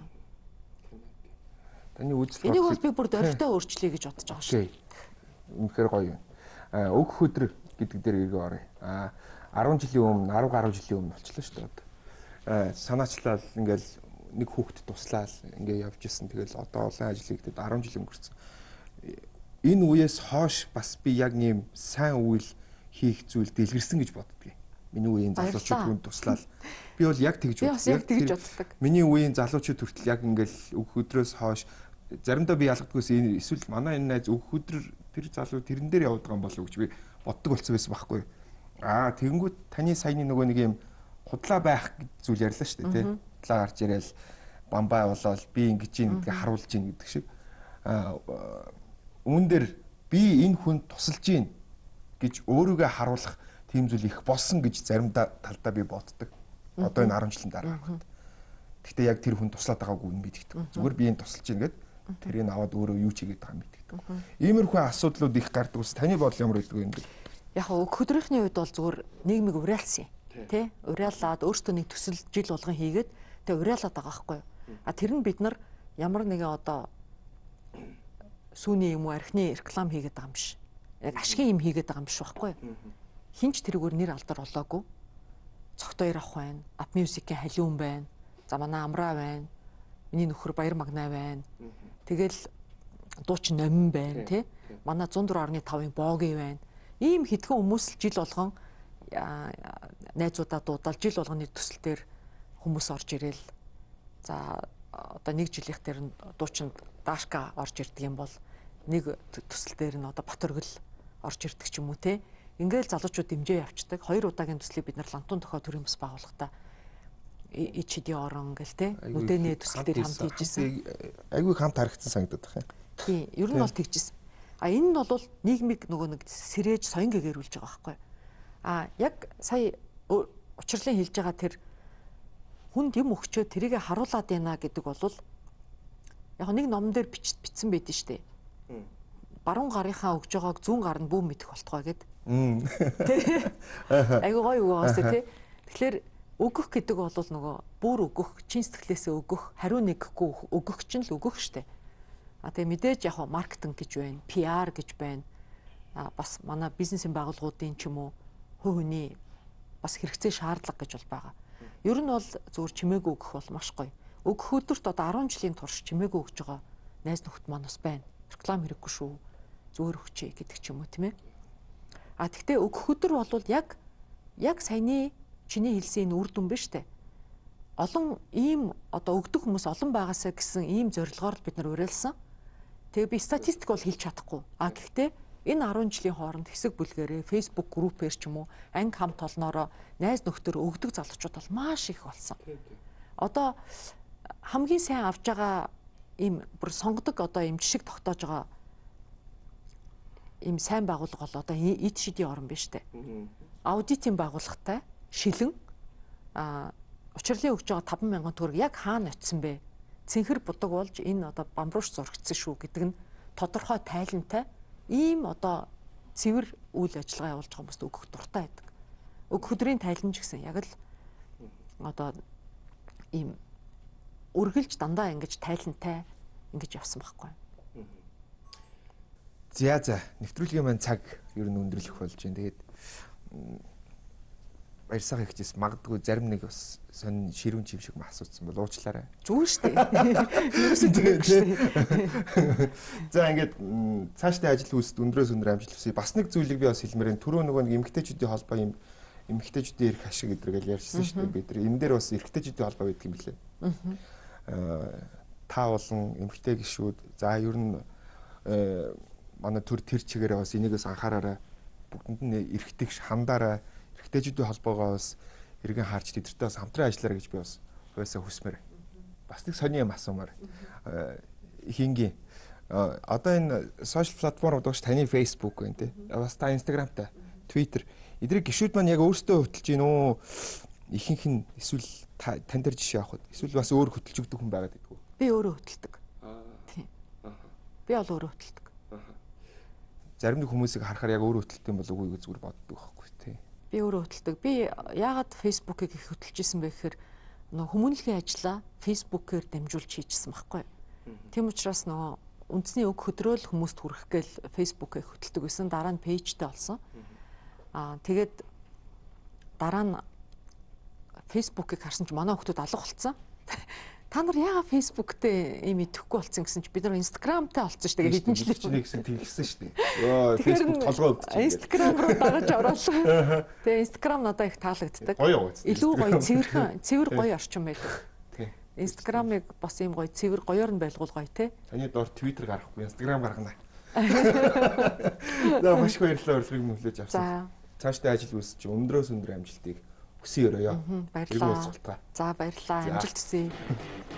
A: Таны үзэл
B: энийг бол би бүр дөрөвтэй өөрчлөе гэж бодож байгаа шүү.
A: Үнэхээр гоё юм. Аа өг хөдөр гэдэг дээр иргэ оръё. Аа арван жилийн өмнө, арван гаруй жилийн өмнө болчихлоо шүү дээ. Аа санаачлал ингээл нэг хүүхэд туслаад ингээ явж исэн. Тэгэл одоо олон ажил хийгдэд арван жил өнгөрцөн. Энэ үеэс хойш бас би яг ийм сайн үйл хийх зүйл дэлгэрсэн гэж боддгийг. Миний үеийн залуучууд хүнд туслаад би бол яг тэгж боддог. Миний үеийн залуучууд хүртэл яг ингээл өг хөдрөөс хойш заримдаа би ялгадгүйс энэ эсвэл манай энэ найз өг хөдөр тэр залуу тэрэн дээр яваад байгаа юм болов уу гэж би боддог болсон байсан байхгүй. Аа тэгэнгүүт таны саяны нөгөө нэг юм худлаа байх зүйл ярьлаа шүү дээ тий. Худлаа гарч ирээл бамбай болоод би ингэж ийн гэдгийг харуулж ийн гэдэг шиг. Аа үүн дээр би энэ хүнд тусалж ийн гэж өөрийгөө харуулах тийм зүйл их болсон гэж заримдаа талдаа би боддог. Одоо энэ арван жилийн дараа байна. Гэхдээ яг тэр хүн туслаад байгаагүй нь мэддэг. Зүгээр би энэ тусалж ийн гэд тэрийг аваад өөрөө юу ч хийгээд байгаа юм мэддэг. Иймэрхүү асуудлууд их гардаг ус таны бодол ямар байдаг вэ энэ?
B: Яг өг хөдрийнхний үед бол зүгээр нийгмийг уриалсан юм. Тэ? Уриалаад өөртөө нэг төсөл жил болгон хийгээд тэ уриалаад байгаа байхгүй юу? А тэр нь бид нар ямар нэгэн одоо сүүний юм уу архины реклам хийгээд байгаа юм биш. Яг ашигын юм хийгээд байгаа юм биш байхгүй юу? Хинч тэрүүгээр нэр алдар олоогүй. Цогтой авах байна. Ап мьюзикийн халиун байна. За манай амраа байна. Миний нөхөр Баяр Магнаа байна. Тэгэл дуучин номин байна тий. Манай зуун дөрөв орны тавын бооги байна. Ийм хэдхэн хүмүүс жил болгон найзуудаа дуудаал жил болгоны төсөл дээр хүмүүс орж ирээл. За одоо нэг жилийнх дээр нь дуучинд Дашка орж ирдэг юм бол нэг төсөл дээр нь одоо Батөргөл орж ирдэг ч юм уу те. Ингээл залуучууд дэмжээ явцдаг. Хоёр удаагийн төслийг бид нар Лантун тохио төрийн бас байгууллагатай ичди орон гэл те. Нүдэнэ төсөл дээр хамт хийжсэн.
A: Айгүй хамт харагдсан санагдаад байна.
B: Тийм, ер нь бол тэгжсэн. А энэ нь бол нийгмиг нөгөө нэг сэрээж соён гэгэрүүлж байгаа байхгүй. А яг сая учрлын хэлж байгаа тэр хүнд юм өгчөө тэрийг харуулад байна гэдэг бол яг нэг номон дээр бичсэн байдэн штэ. Баруун гарынхаа өгж байгааг зүүн гар нь бүү мэдэх болтгой гэд. Айгуу гоё үг аасаа тий. Тэгэхээр өгөх гэдэг бол нөгөө бүр өгөх, чин сэтгэлээсээ өгөх, хариу нэгэхгүй өгөх чинь л өгөх штэ. А тэгээ мэдээж яг маркетинг гэж байна, пи ар гэж байна. А бас манай бизнесийн байгууллагуудын ч юм уу хувь хүний бас хэрэгцээ шаардлага гэж бол байгаа. Ер нь бол зүгээр чимээгүй өгөх бол маш гоё. Өгөх өдөрт одоо арван жилийн турш чимээгүй өгж байгаа найз нөхд маань бас байна. Реклам хэрэггүй шүү. Зүгээр өгчээ гэдэг ч юм уу тийм ээ. А тэгтээ өгөх өдөр бол яг яг саяны чиний хэлсэн энэ үр дүн биш үү? Олон ийм одоо өгдөг хүмүүс олон байгаасаа гэсэн ийм зорилгоор бид нар уриалсан. Тэгээ би статистик бол хэлж чадахгүй. А гэхдээ энэ арван жилийн хооронд хэсэг бүлгэрээ Facebook группээр ч юм уу анги хамт олноороо найз нөхдөр өгдөг залуучууд бол маш их болсон. Одоо хамгийн сайн авж байгаа ийм бүр сонгодог одоо ийм жишг тогтоож байгаа ийм сайн байгууллага бол одоо эд шидийн орн биш үү? аудитын байгууллагатай шилэн а учрлын өгж байгаа таван мянган төгрөг яг хаана очисон бэ? Цэнхэр будаг болж энэ одоо бамбууш зурагдсан шүү гэдэг нь тодорхой тайлантай ийм одоо цэвэр үйл ажиллагаа явуулж байгаа хүмүүст өгөх дуртай байдаг. Өг хөдрийн тайланж гэсэн яг л одоо ийм үргэлж дандаа ингэж тайлантай ингэж явсан байхгүй.
A: За за нэвтрүүлгийн маань цаг ер нь өндөрлөх болж байна. Тэгээд баярсаг ихжээс магадгүй зарим нэг бас сонь ширүүн чим шиг асуусан бол уучлаарай.
B: Зүгээр шүү дээ.
A: За ингээд цаашдаа ажил үйлсэд өндрөөс өндөр амжилт хүсье. Бас нэг зүйлийг би бас хэлмээр энэ түрүү нөгөө нэг эмэгтэйчүүдийн холбоо юм эмэгтэйчүүдийн эрх ашиг гэдэргээл ярьсан шүү дээ. Бид нар энэ дээр бас эрэгтэйчүүдийн холбоо гэдэг юм билээ. Аа та болон эмэгтэй гишүүд за ер нь манай төр тэр чигээрээ бас энийгээс анхаараарай. Бүгдэнд нь эрэгтэй хандаарай. Эрэгтэйчүүдийн холбоогоо бас эргэн харж тэдэртэй бас хамтран ажиллаарай гэж би бас уяасаа хүсмээр. Бас нэг сони юм асуумаар. Хингийн одоо энэ сошиал платформуд багш таны Facebook байна тий. Бас та Instagramтай, Twitter эдрийг гишүүд маань яг өөрсдөө хөтлж гин үү? Ихэнх нь эсвэл тань дээр жишээ авах уу? Эсвэл бас өөр хөтлж өгдөг хүн байгаад байдгүй.
B: Би өөрөө хөтэлдэг. Тийм. Би бол өөрөө хөтэлдэг.
A: Зарим нэг хүмүүсийг харахаар яг өөрөө хөтэлдэг юм болов уу гэж зүгээр боддог байхгүй тий.
B: Би өөрөө хөтэлдэг. Би яагаад Facebook-ыг их хөтэлж исэн бэ гэхээр нөгөө хүмүүнлэгийн ажлаа Facebook-ээр дамжуулж хийжсэн байхгүй. Тийм учраас нөгөө үндэсний өг хөдрөөл хүмүүст хүрэх гээл Facebook-ыг хөтэлдэг байсан. Дараа нь пэйжтэй болсон. Аа тэгээд дараа нь Facebook-ыг харсан чи манай хүмүүс алга болсон. Та нар яагаад Facebook-тэй юм идэхгүй болсон гэсэн чи бид нар Instagram-тай болсон шүү дээ. Хэдэн жил
A: гэсэн тэгсэн шүү дээ. Йоо, Facebook толгой өвдөж.
B: Instagram руу дагаж оролцоо. Тэгээ Instagram надад их таалагддаг. Илүү гоё цэвэрхэн, цэвэр гоё орчин байдаг. Instagram-ыг бас ийм гоё цэвэр гоёор нь байлгуул гоё те.
A: Таны доор Twitter гарахгүй, Instagram гаргана. За маш их баярлалаа урилгыг мөглөж авсан. Цаашдаа ажил үүсч өндрөөс өндөр амжилтыг хүсье өрөөё.
B: Баярлалаа. За баярлалаа. Амжилт хүсье.